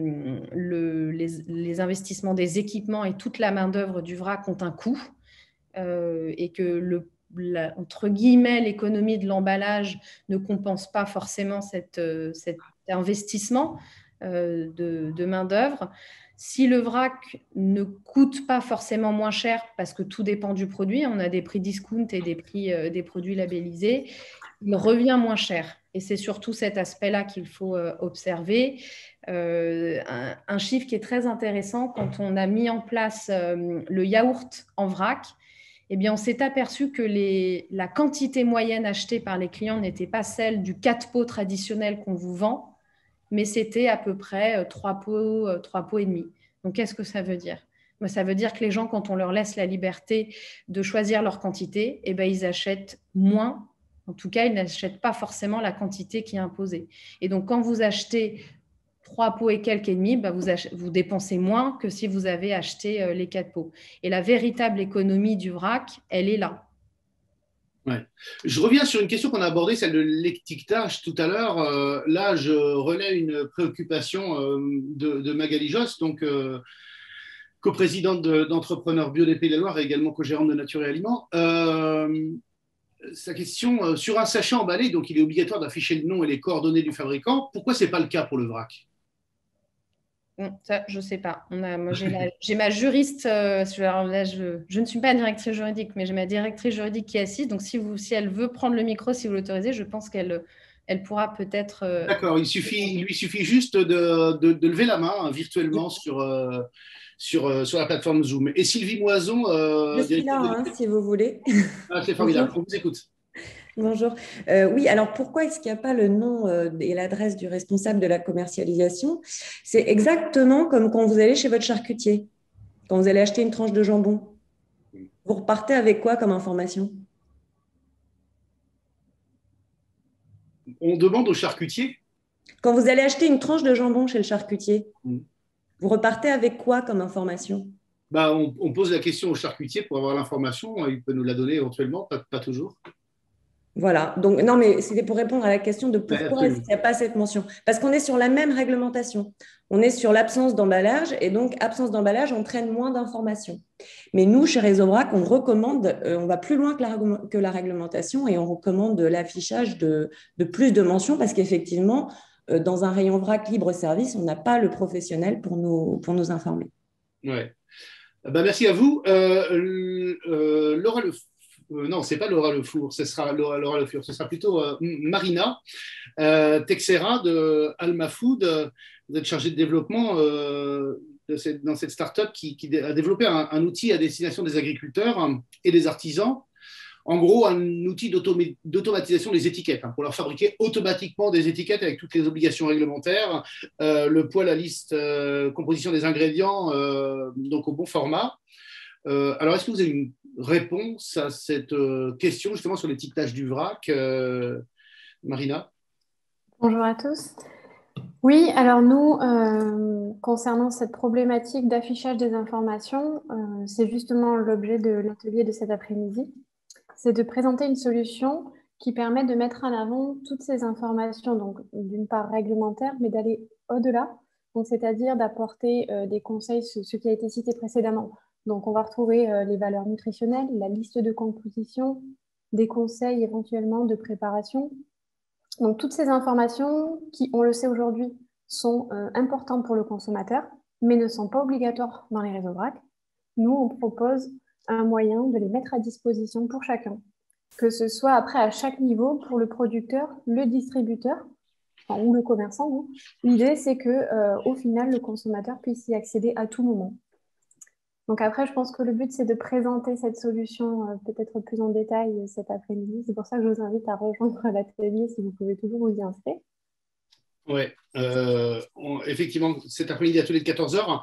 les investissements des équipements et toute la main-d'œuvre du vrac ont un coût et que entre guillemets, l'économie de l'emballage ne compense pas forcément cet investissement de main-d'œuvre. Si le vrac ne coûte pas forcément moins cher, parce que tout dépend du produit, on a des prix discount et des prix des produits labellisés, il revient moins cher. Et c'est surtout cet aspect-là qu'il faut observer. Un chiffre qui est très intéressant, quand on a mis en place le yaourt en vrac, eh bien, on s'est aperçu que la quantité moyenne achetée par les clients n'était pas celle du 4 pots traditionnel qu'on vous vend, mais c'était à peu près 3 pots et demi. Donc, qu'est-ce que ça veut dire? Ça veut dire que les gens, quand on leur laisse la liberté de choisir leur quantité, eh bien, ils achètent moins. En tout cas, ils n'achètent pas forcément la quantité qui est imposée. Et donc, quand vous achetez 3 pots et quelques et demi, vous dépensez moins que si vous avez acheté les 4 pots. Et la véritable économie du vrac, elle est là. Ouais. Je reviens sur une question qu'on a abordée, celle de l'étiquetage tout à l'heure. Là, je relais une préoccupation de Magali Josse, donc coprésidente d'Entrepreneurs Bio des Pays de la Loire et également co-gérante de Nature et Aliments. Sa question, sur un sachet emballé, donc il est obligatoire d'afficher le nom et les coordonnées du fabricant. Pourquoi ce n'est pas le cas pour le vrac? Ça, je ne sais pas. Moi, j'ai ma juriste. Alors là, je ne suis pas directrice juridique, mais j'ai ma directrice juridique qui est assise. Donc, si elle veut prendre le micro, si vous l'autorisez, je pense qu'elle pourra peut-être. D'accord, il lui suffit juste de lever la main virtuellement sur la plateforme Zoom. Et Sylvie Moison, je suis là, si vous voulez. Ah, c'est formidable, on vous écoute. Bonjour. Oui, alors pourquoi est-ce qu'il n'y a pas le nom et l'adresse du responsable de la commercialisation? C'est exactement comme quand vous allez chez votre charcutier, quand vous allez acheter une tranche de jambon. Vous repartez avec quoi comme information? On demande au charcutier. Quand vous allez acheter une tranche de jambon chez le charcutier, vous repartez avec quoi comme information? On pose la question au charcutier pour avoir l'information. Il peut nous la donner éventuellement, pas toujours. Voilà, donc non, mais c'était pour répondre à la question de pourquoi est-ce qu'il n'y a pas cette mention. Parce qu'on est sur la même réglementation. On est sur l'absence d'emballage et donc absence d'emballage entraîne moins d'informations. Mais nous, chez Réseau-Vrac, on recommande, on va plus loin que la réglementation et on recommande l'affichage de plus de mentions parce qu'effectivement, dans un rayon vrac libre-service, on n'a pas le professionnel pour nous informer. Ouais. Merci à vous. Laura non, ce n'est pas Laura Lefour, ce sera Laura Lefour, ce sera plutôt Marina Texera de Alma Food. Vous êtes chargée de développement dans cette start-up qui a développé un outil à destination des agriculteurs et des artisans. En gros, un outil d'automatisation des étiquettes pour leur fabriquer automatiquement des étiquettes avec toutes les obligations réglementaires, le poids, la liste, composition des ingrédients, donc au bon format. Alors, est-ce que vous avez une réponse à cette question justement sur l'étiquetage du vrac, Marina? Bonjour à tous. Oui, alors nous, concernant cette problématique d'affichage des informations, c'est justement l'objet de l'atelier de cet après-midi. C'est de présenter une solution qui permet de mettre en avant toutes ces informations, donc d'une part réglementaires, mais d'aller au-delà, c'est-à-dire d'apporter des conseils, ce qui a été cité précédemment. Donc, on va retrouver les valeurs nutritionnelles, la liste de composition, des conseils éventuellement de préparation. Donc, toutes ces informations qui, on le sait aujourd'hui, sont importantes pour le consommateur, mais ne sont pas obligatoires dans les réseaux vrac. Nous, on propose un moyen de les mettre à disposition pour chacun, que ce soit après à chaque niveau pour le producteur, le distributeur, enfin, ou le commerçant. L'idée, c'est qu'au final, le consommateur puisse y accéder à tout moment. Donc après, je pense que le but, c'est de présenter cette solution peut-être plus en détail cet après-midi. C'est pour ça que je vous invite à rejoindre l'atelier si vous pouvez toujours vous y inscrire. Oui, effectivement, cet après-midi, atelier de 14 h.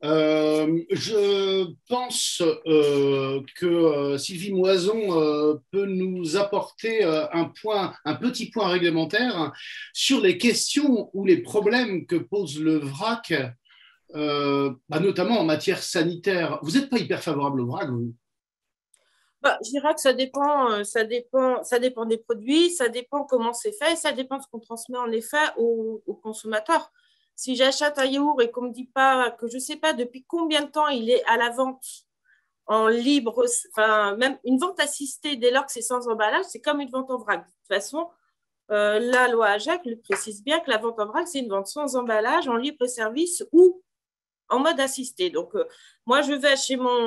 Je pense que Sylvie Moison peut nous apporter un petit point réglementaire sur les questions ou les problèmes que pose le vrac, notamment en matière sanitaire. Vous n'êtes pas hyper favorable au vrac, vous? Je dirais que ça dépend des produits, ça dépend comment c'est fait, ça dépend de ce qu'on transmet en effet aux consommateurs. Si j'achète un yaourt et qu'on ne me dit pas que je ne sais pas depuis combien de temps il est à la vente en libre, enfin même une vente assistée dès lors que c'est sans emballage, c'est comme une vente en vrac. De toute façon, la loi AGEC le précise bien que la vente en vrac, c'est une vente sans emballage, en libre service ou en mode assisté. Donc, moi, je vais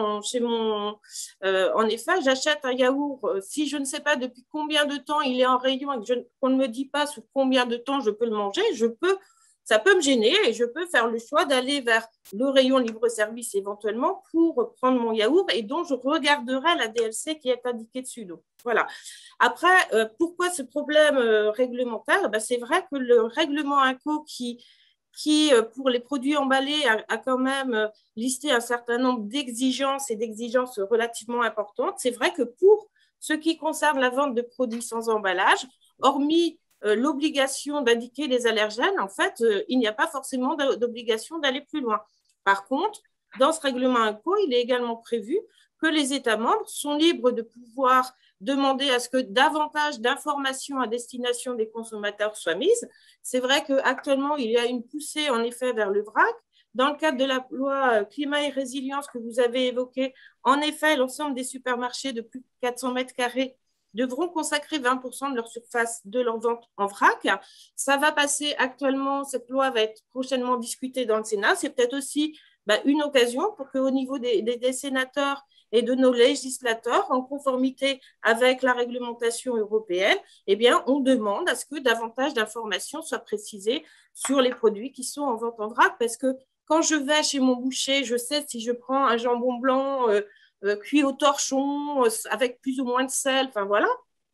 en effet, j'achète un yaourt. Si je ne sais pas depuis combien de temps il est en rayon et qu'on ne me dit pas sous combien de temps je peux le manger, ça peut me gêner et je peux faire le choix d'aller vers le rayon libre-service éventuellement pour prendre mon yaourt et dont je regarderai la DLC qui est indiquée dessus. Donc, voilà. Après, pourquoi ce problème réglementaire? C'est vrai que le règlement INCO qui, pour les produits emballés, a quand même listé un certain nombre d'exigences et d'exigences relativement importantes. C'est vrai que pour ce qui concerne la vente de produits sans emballage, hormis l'obligation d'indiquer les allergènes, en fait, il n'y a pas forcément d'obligation d'aller plus loin. Par contre, dans ce règlement INCO, il est également prévu que les États membres sont libres de pouvoir demander à ce que davantage d'informations à destination des consommateurs soient mises. C'est vrai qu'actuellement, il y a une poussée en effet vers le vrac. Dans le cadre de la loi climat et résilience que vous avez évoquée, en effet, l'ensemble des supermarchés de plus de 400 mètres carrés devront consacrer 20% de leur surface de leur vente en vrac. Ça va passer actuellement, cette loi va être prochainement discutée dans le Sénat. C'est peut-être aussi une occasion pour qu'au niveau des sénateurs et de nos législateurs, en conformité avec la réglementation européenne, on demande à ce que davantage d'informations soient précisées sur les produits qui sont en vente en vrac. Parce que quand je vais chez mon boucher, je sais si je prends un jambon blanc cuit au torchon avec plus ou moins de sel, enfin voilà.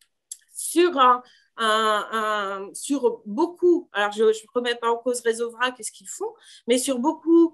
Sur beaucoup, alors je ne remets pas en cause Réseau Vrac et ce qu'ils font, mais sur beaucoup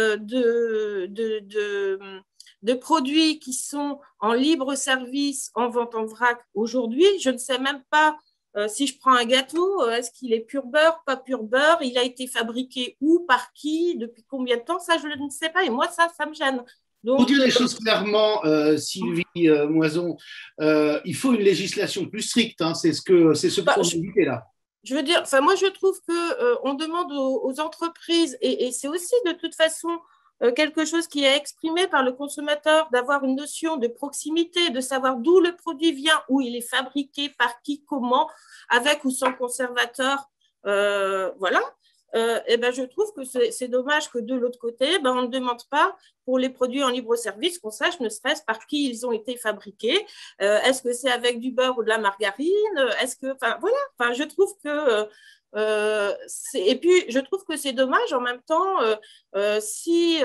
de produits qui sont en libre service, en vente en vrac aujourd'hui, je ne sais même pas si je prends un gâteau, est-ce qu'il est pur beurre, pas pur beurre, il a été fabriqué où, par qui, depuis combien de temps, ça je ne sais pas, et moi ça me gêne. Donc, pour dire les choses clairement, Sylvie Moison, il faut une législation plus stricte, hein, c'est ce qu'on a évité là. Je veux dire, moi je trouve qu'on demande aux entreprises, et c'est aussi de toute façon quelque chose qui est exprimé par le consommateur, d'avoir une notion de proximité, de savoir d'où le produit vient, où il est fabriqué, par qui, comment, avec ou sans conservateur, voilà. Je trouve que c'est dommage que de l'autre côté, on ne demande pas pour les produits en libre service qu'on sache ne serait-ce par qui ils ont été fabriqués. Est-ce que c'est avec du beurre ou de la margarine? Est-ce que, voilà. Je trouve que et puis je trouve que c'est dommage en même temps si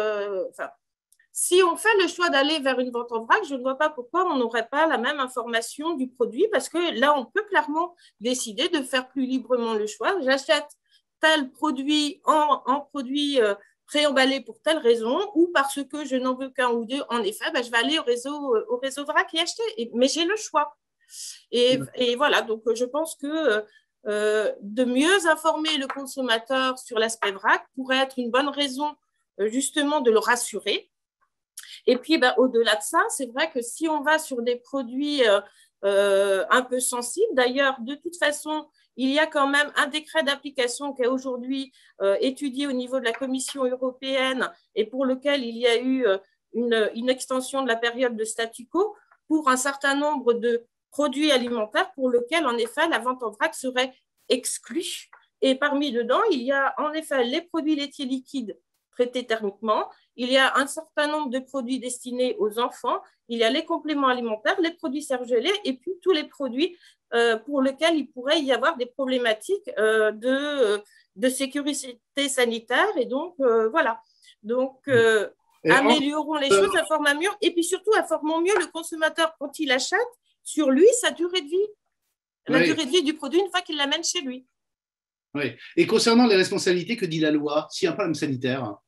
on fait le choix d'aller vers une vente en vrac, je ne vois pas pourquoi on n'aurait pas la même information du produit, parce que là on peut clairement décider de faire plus librement le choix. J'achète tel produit en produit préemballé pour telle raison, ou parce que je n'en veux qu'un ou deux, en effet, je vais aller au réseau vrac et acheter. Mais j'ai le choix. Et voilà, donc je pense que de mieux informer le consommateur sur l'aspect vrac pourrait être une bonne raison justement de le rassurer. Et puis, au-delà de ça, c'est vrai que si on va sur des produits un peu sensibles, d'ailleurs, de toute façon, il y a quand même un décret d'application qui est aujourd'hui étudié au niveau de la Commission européenne et pour lequel il y a eu une extension de la période de statu quo pour un certain nombre de produits alimentaires pour lesquels, en effet, la vente en vrac serait exclue. Et parmi dedans, il y a en effet les produits laitiers liquides traités thermiquement. Il y a un certain nombre de produits destinés aux enfants. Il y a les compléments alimentaires, les produits surgelés et puis tous les produits pour lesquels il pourrait y avoir des problématiques de sécurité sanitaire. Et donc, voilà. Donc, améliorons les choses, informons mieux et puis surtout, informons mieux le consommateur quand il achète sur lui, sa durée de vie. La durée de vie du produit une fois qu'il l'amène chez lui. Oui. Et concernant les responsabilités, que dit la loi s'il y a un problème sanitaire?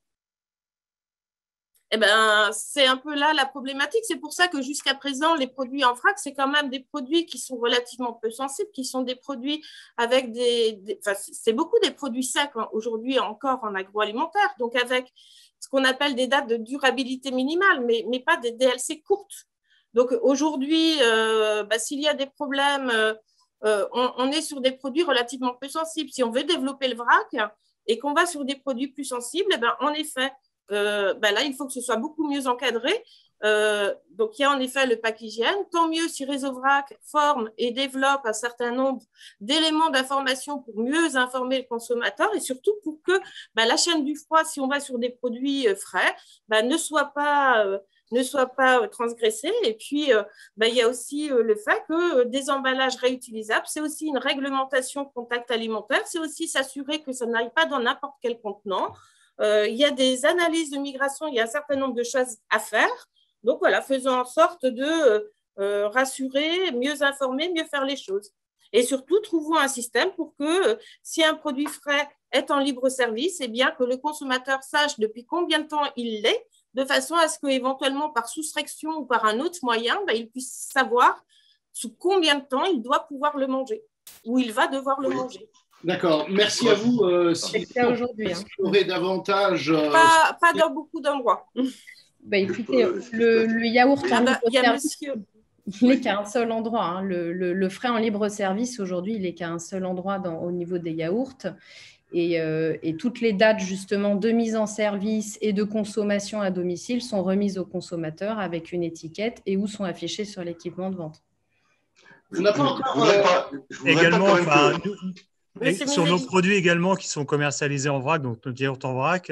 Eh ben, c'est un peu là la problématique. C'est pour ça que jusqu'à présent, les produits en vrac, c'est quand même des produits qui sont relativement peu sensibles, qui sont des produits avec c'est beaucoup des produits secs aujourd'hui encore en agroalimentaire, donc avec ce qu'on appelle des dates de durabilité minimale, mais pas des DLC courtes. Donc aujourd'hui, s'il y a des problèmes, on est sur des produits relativement peu sensibles. Si on veut développer le vrac et qu'on va sur des produits plus sensibles, eh ben, en effet, là, il faut que ce soit beaucoup mieux encadré. Donc, il y a en effet le pack hygiène. Tant mieux si Réseau Vrac forme et développe un certain nombre d'éléments d'information pour mieux informer le consommateur et surtout pour que la chaîne du froid, si on va sur des produits frais, ne soit pas transgressée. Et puis, il y a aussi le fait que des emballages réutilisables, c'est aussi une réglementation contact alimentaire. C'est aussi s'assurer que ça n'aille pas dans n'importe quel contenant. Il y a des analyses de migration, il y a un certain nombre de choses à faire. Donc voilà, faisons en sorte de rassurer, mieux informer, mieux faire les choses. Et surtout, trouvons un système pour que si un produit frais est en libre service, eh bien que le consommateur sache depuis combien de temps il l'est, de façon à ce qu'éventuellement par soustraction ou par un autre moyen, il puisse savoir sous combien de temps il doit pouvoir le manger ou il va devoir le manger. D'accord, merci à vous. Si vous aurez davantage… Pas dans beaucoup d'endroits. Écoutez, le yaourt en libre service, il n'est qu'à un seul endroit. Hein. Le frais en libre service, aujourd'hui, il n'est qu'à un seul endroit au niveau des yaourts. Et toutes les dates, justement, de mise en service et de consommation à domicile sont remises au consommateur avec une étiquette et où sont affichées sur l'équipement de vente. On n'a pas encore… Également, sur nos produits également qui sont commercialisés en vrac, donc notre yaourt en vrac,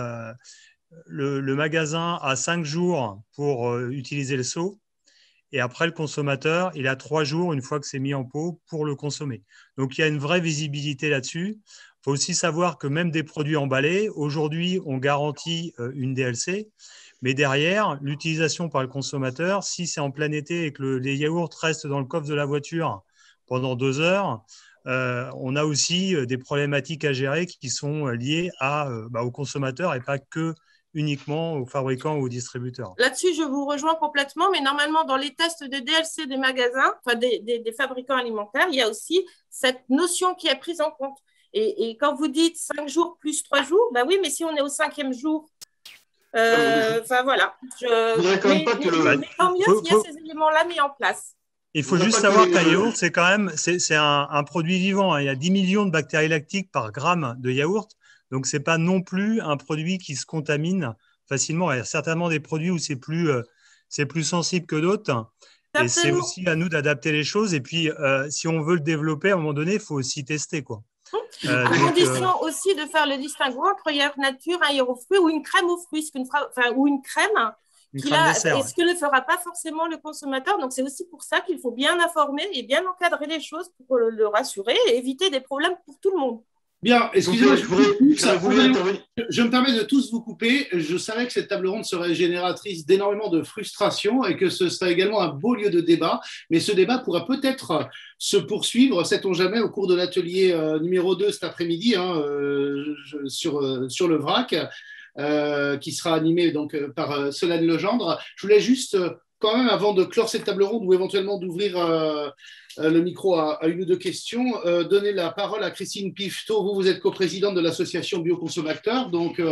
le magasin a 5 jours pour utiliser le seau et après le consommateur, il a 3 jours une fois que c'est mis en pot pour le consommer. Donc il y a une vraie visibilité là-dessus. Il faut aussi savoir que même des produits emballés, aujourd'hui on garantit une DLC, mais derrière, l'utilisation par le consommateur, si c'est en plein été et que les yaourts restent dans le coffre de la voiture pendant 2 heures, on a aussi des problématiques à gérer qui sont liées aux consommateurs et pas que uniquement aux fabricants ou aux distributeurs. Là-dessus, je vous rejoins complètement, mais normalement, dans les tests de DLC des magasins, enfin des fabricants alimentaires, il y a aussi cette notion qui est prise en compte. Et quand vous dites 5 jours plus 3 jours, oui, mais si on est au 5e jour, voilà. Mais tant mieux s'il y a ces éléments-là mis en place. Il faut juste savoir qu'un yaourt, c'est quand même un produit vivant. Hein. Il y a 10 millions de bactéries lactiques par gramme de yaourt. Donc, ce n'est pas non plus un produit qui se contamine facilement. Il y a certainement des produits où c'est plus sensible que d'autres. Et c'est aussi à nous d'adapter les choses. Et puis, si on veut le développer, à un moment donné, il faut aussi tester, quoi. À condition aussi de faire le distinguo entre yaourt nature, un yaourt aux fruits ou une crème aux fruits, ou une crème. Ce que ne fera pas forcément le consommateur. Donc, c'est aussi pour ça qu'il faut bien informer et bien encadrer les choses pour le rassurer et éviter des problèmes pour tout le monde. Bien, excusez-moi, je me permets de tous vous couper. Je savais que cette table ronde serait génératrice d'énormément de frustration et que ce serait également un beau lieu de débat. Mais ce débat pourra peut-être se poursuivre, sait-on jamais, au cours de l'atelier numéro 2 cet après-midi sur le vrac, qui sera animé donc, par Solène Legendre. Je voulais juste, quand même, avant de clore cette table ronde ou éventuellement d'ouvrir le micro à une ou deux questions, donner la parole à Christine Pifto. Vous êtes coprésidente de l'association Bioconsommateurs. Donc,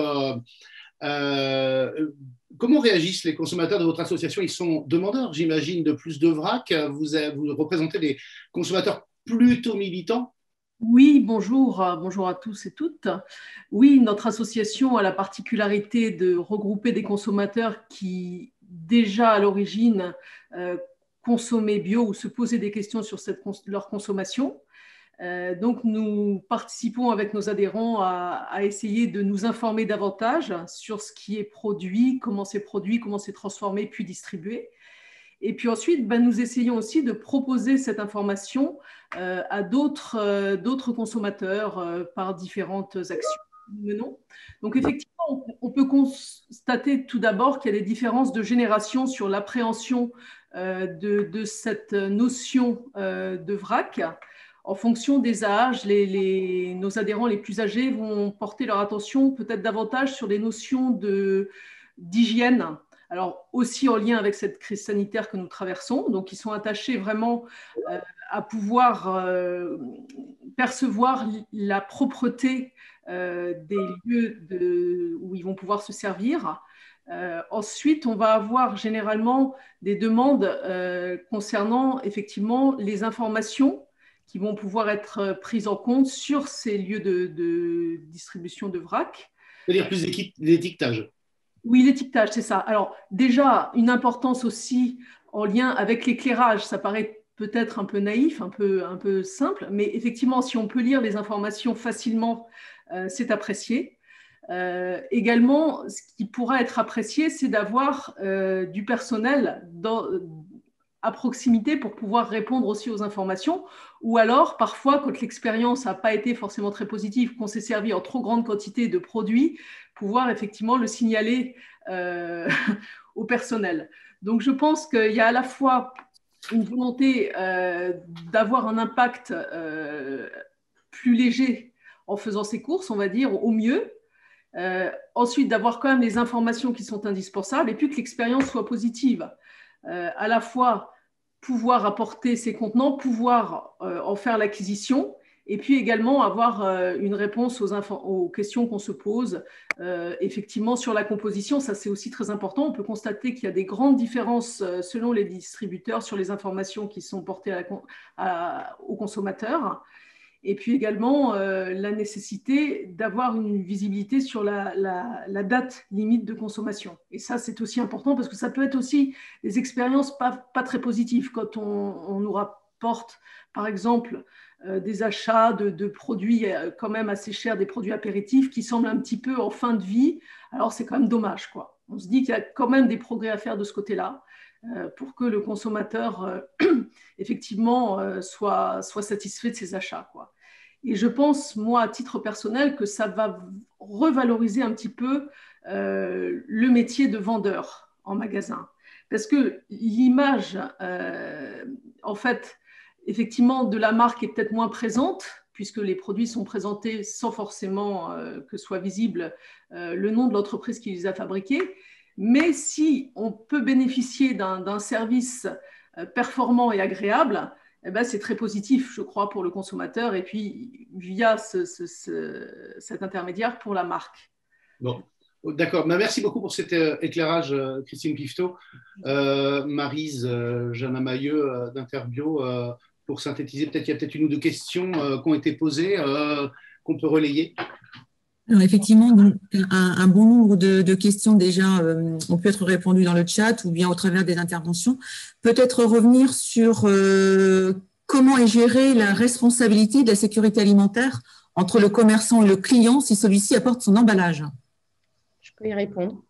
comment réagissent les consommateurs de votre association? Ils sont demandeurs, j'imagine, de plus de vrac. Vous représentez des consommateurs plutôt militants. Oui, bonjour à tous et toutes. Oui, notre association a la particularité de regrouper des consommateurs qui, déjà à l'origine, consommer bio ou se poser des questions sur leur consommation. Donc, nous participons avec nos adhérents à essayer de nous informer davantage sur ce qui est produit, comment c'est transformé, puis distribué. Et puis ensuite, nous essayons aussi de proposer cette information à d'autres consommateurs par différentes actions que nous menons. Donc, effectivement, on peut constater tout d'abord qu'il y a des différences de génération sur l'appréhension de cette notion de vrac. En fonction des âges, nos adhérents les plus âgés vont porter leur attention peut-être davantage sur les notions d'hygiène. Alors aussi en lien avec cette crise sanitaire que nous traversons. Donc, ils sont attachés vraiment à pouvoir percevoir la propreté des lieux où ils vont pouvoir se servir. Ensuite, on va avoir généralement des demandes concernant effectivement les informations qui vont pouvoir être prises en compte sur ces lieux de distribution de vrac. C'est-à-dire plus d'étiquetage. Oui, l'étiquetage, c'est ça. Alors déjà, une importance aussi en lien avec l'éclairage. Ça paraît peut-être un peu naïf, un peu simple, mais effectivement, si on peut lire les informations facilement, c'est apprécié. Également, ce qui pourra être apprécié, c'est d'avoir du personnel à proximité pour pouvoir répondre aussi aux informations, ou alors parfois quand l'expérience n'a pas été forcément très positive, qu'on s'est servi en trop grande quantité de produits, pouvoir effectivement le signaler au personnel. Donc je pense qu'il y a à la fois une volonté d'avoir un impact plus léger en faisant ses courses, on va dire, au mieux. Ensuite, d'avoir quand même les informations qui sont indispensables et puis que l'expérience soit positive. À la fois pouvoir apporter ces contenants, pouvoir en faire l'acquisition, et puis également avoir une réponse aux questions qu'on se pose. Effectivement, sur la composition, ça c'est aussi très important. On peut constater qu'il y a des grandes différences selon les distributeurs sur les informations qui sont portées aux consommateurs. Et puis également la nécessité d'avoir une visibilité sur la date limite de consommation. Et ça, c'est aussi important parce que ça peut être aussi des expériences pas très positives quand on nous rapporte, par exemple, des achats de produits quand même assez chers, des produits apéritifs qui semblent un petit peu en fin de vie. Alors, c'est quand même dommage, quoi. On se dit qu'il y a quand même des progrès à faire de ce côté-là pour que le consommateur, effectivement, soit satisfait de ses achats, quoi. Et je pense, moi, à titre personnel, que ça va revaloriser un petit peu le métier de vendeur en magasin. Parce que l'image, en fait, effectivement, de la marque est peut-être moins présente, puisque les produits sont présentés sans forcément que soit visible le nom de l'entreprise qui les a fabriqués. Mais si on peut bénéficier d'un service performant et agréable, eh ben, c'est très positif, je crois, pour le consommateur et puis via cet intermédiaire pour la marque. Bon, d'accord. Merci beaucoup pour cet éclairage, Christine Pifto. Maryse Jeanne-Amailleux d'Interbio, pour synthétiser, il y a peut-être une ou deux questions qui ont été posées, qu'on peut relayer. Alors effectivement, un bon nombre de questions déjà ont pu être répondues dans le chat ou bien au travers des interventions. Peut-être revenir sur comment est gérée la responsabilité de la sécurité alimentaire entre le commerçant et le client si celui-ci apporte son emballage. Je peux y répondre.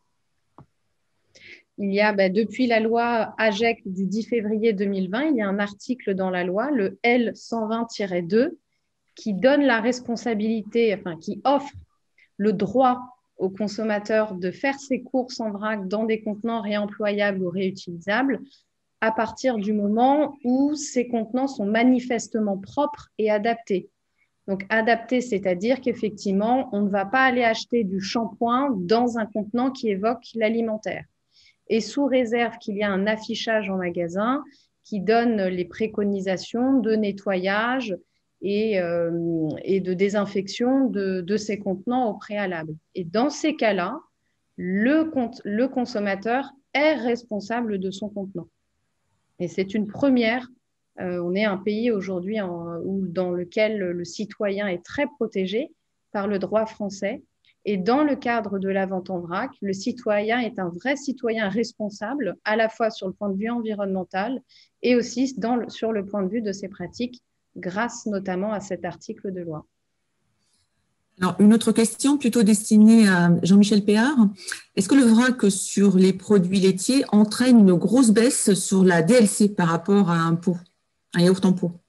Il y a, depuis la loi AGEC du 10 février 2020, il y a un article dans la loi, le L120-2, qui donne la responsabilité, enfin qui offre le droit au consommateur de faire ses courses en vrac dans des contenants réemployables ou réutilisables à partir du moment où ces contenants sont manifestement propres et adaptés. Donc, adaptés, c'est-à-dire qu'effectivement, on ne va pas aller acheter du shampoing dans un contenant qui évoque l'alimentaire. Et sous réserve qu'il y a un affichage en magasin qui donne les préconisations de nettoyage et de désinfection de ces contenants au préalable. Et dans ces cas-là, le consommateur est responsable de son contenant. Et c'est une première. On est un pays aujourd'hui dans lequel le citoyen est très protégé par le droit français. Et dans le cadre de la vente en vrac, le citoyen est un vrai citoyen responsable, à la fois sur le point de vue environnemental et aussi sur le point de vue de ses pratiques grâce notamment à cet article de loi. Alors, une autre question plutôt destinée à Jean-Michel Péard. Est-ce que le vrac sur les produits laitiers entraîne une grosse baisse sur la DLC par rapport à un yaourt en pot?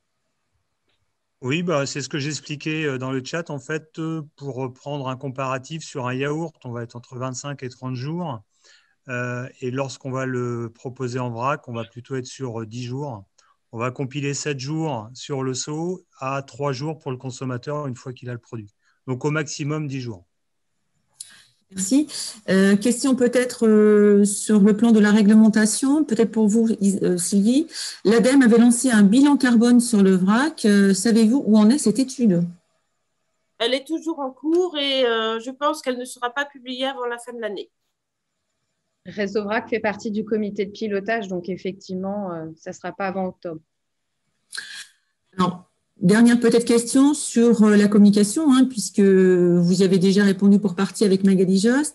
Oui, c'est ce que j'expliquais dans le chat. En fait, pour prendre un comparatif sur un yaourt, on va être entre 25 et 30 jours. Et lorsqu'on va le proposer en vrac, on va plutôt être sur 10 jours. On va compiler 7 jours sur le seau à 3 jours pour le consommateur une fois qu'il a le produit. Donc, au maximum 10 jours. Merci. Question peut-être sur le plan de la réglementation, peut-être pour vous, Sylvie. L'ADEME avait lancé un bilan carbone sur le vrac. Savez-vous où en est cette étude? Elle est toujours en cours et je pense qu'elle ne sera pas publiée avant la fin de l'année. Réseau Vrac fait partie du comité de pilotage, donc effectivement, ça ne sera pas avant octobre. Alors, dernière peut-être question sur la communication, puisque vous y avez déjà répondu pour partie avec Magali Jost.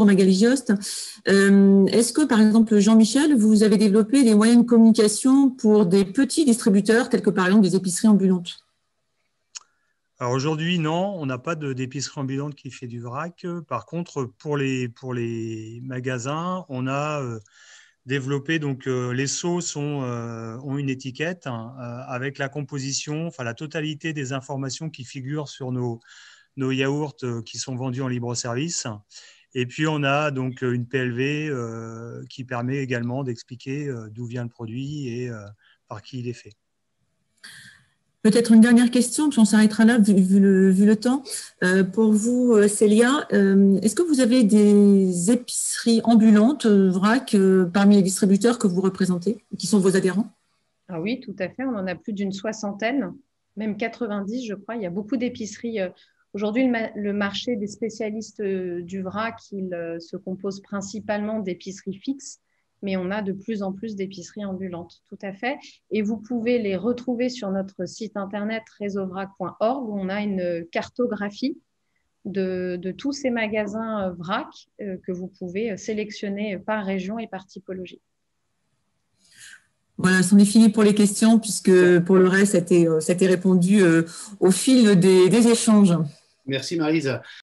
Est-ce que, par exemple, Jean-Michel, vous avez développé des moyens de communication pour des petits distributeurs, tels que par exemple des épiceries ambulantes? Alors aujourd'hui, non, on n'a pas d'épicerie ambulante qui fait du vrac. Par contre, pour les magasins, on a développé, donc les seaux ont une étiquette avec la composition, enfin la totalité des informations qui figurent sur nos yaourts qui sont vendus en libre-service. Et puis on a donc une PLV qui permet également d'expliquer d'où vient le produit et par qui il est fait. Peut-être une dernière question, puis on s'arrêtera là vu le temps. Pour vous, Célia, est-ce que vous avez des épiceries ambulantes, vrac, parmi les distributeurs que vous représentez, qui sont vos adhérents? Ah oui, tout à fait. On en a plus d'une 60aine, même 90, je crois. Il y a beaucoup d'épiceries. Aujourd'hui, le marché des spécialistes du vrac, il se compose principalement d'épiceries fixes, mais on a de plus en plus d'épiceries ambulantes, tout à fait. Et vous pouvez les retrouver sur notre site internet réseauvrac.org, où on a une cartographie de tous ces magasins vrac que vous pouvez sélectionner par région et par typologie. Voilà, c'en est fini pour les questions, puisque pour le reste, ça a été répondu au fil des échanges. Merci Maryse.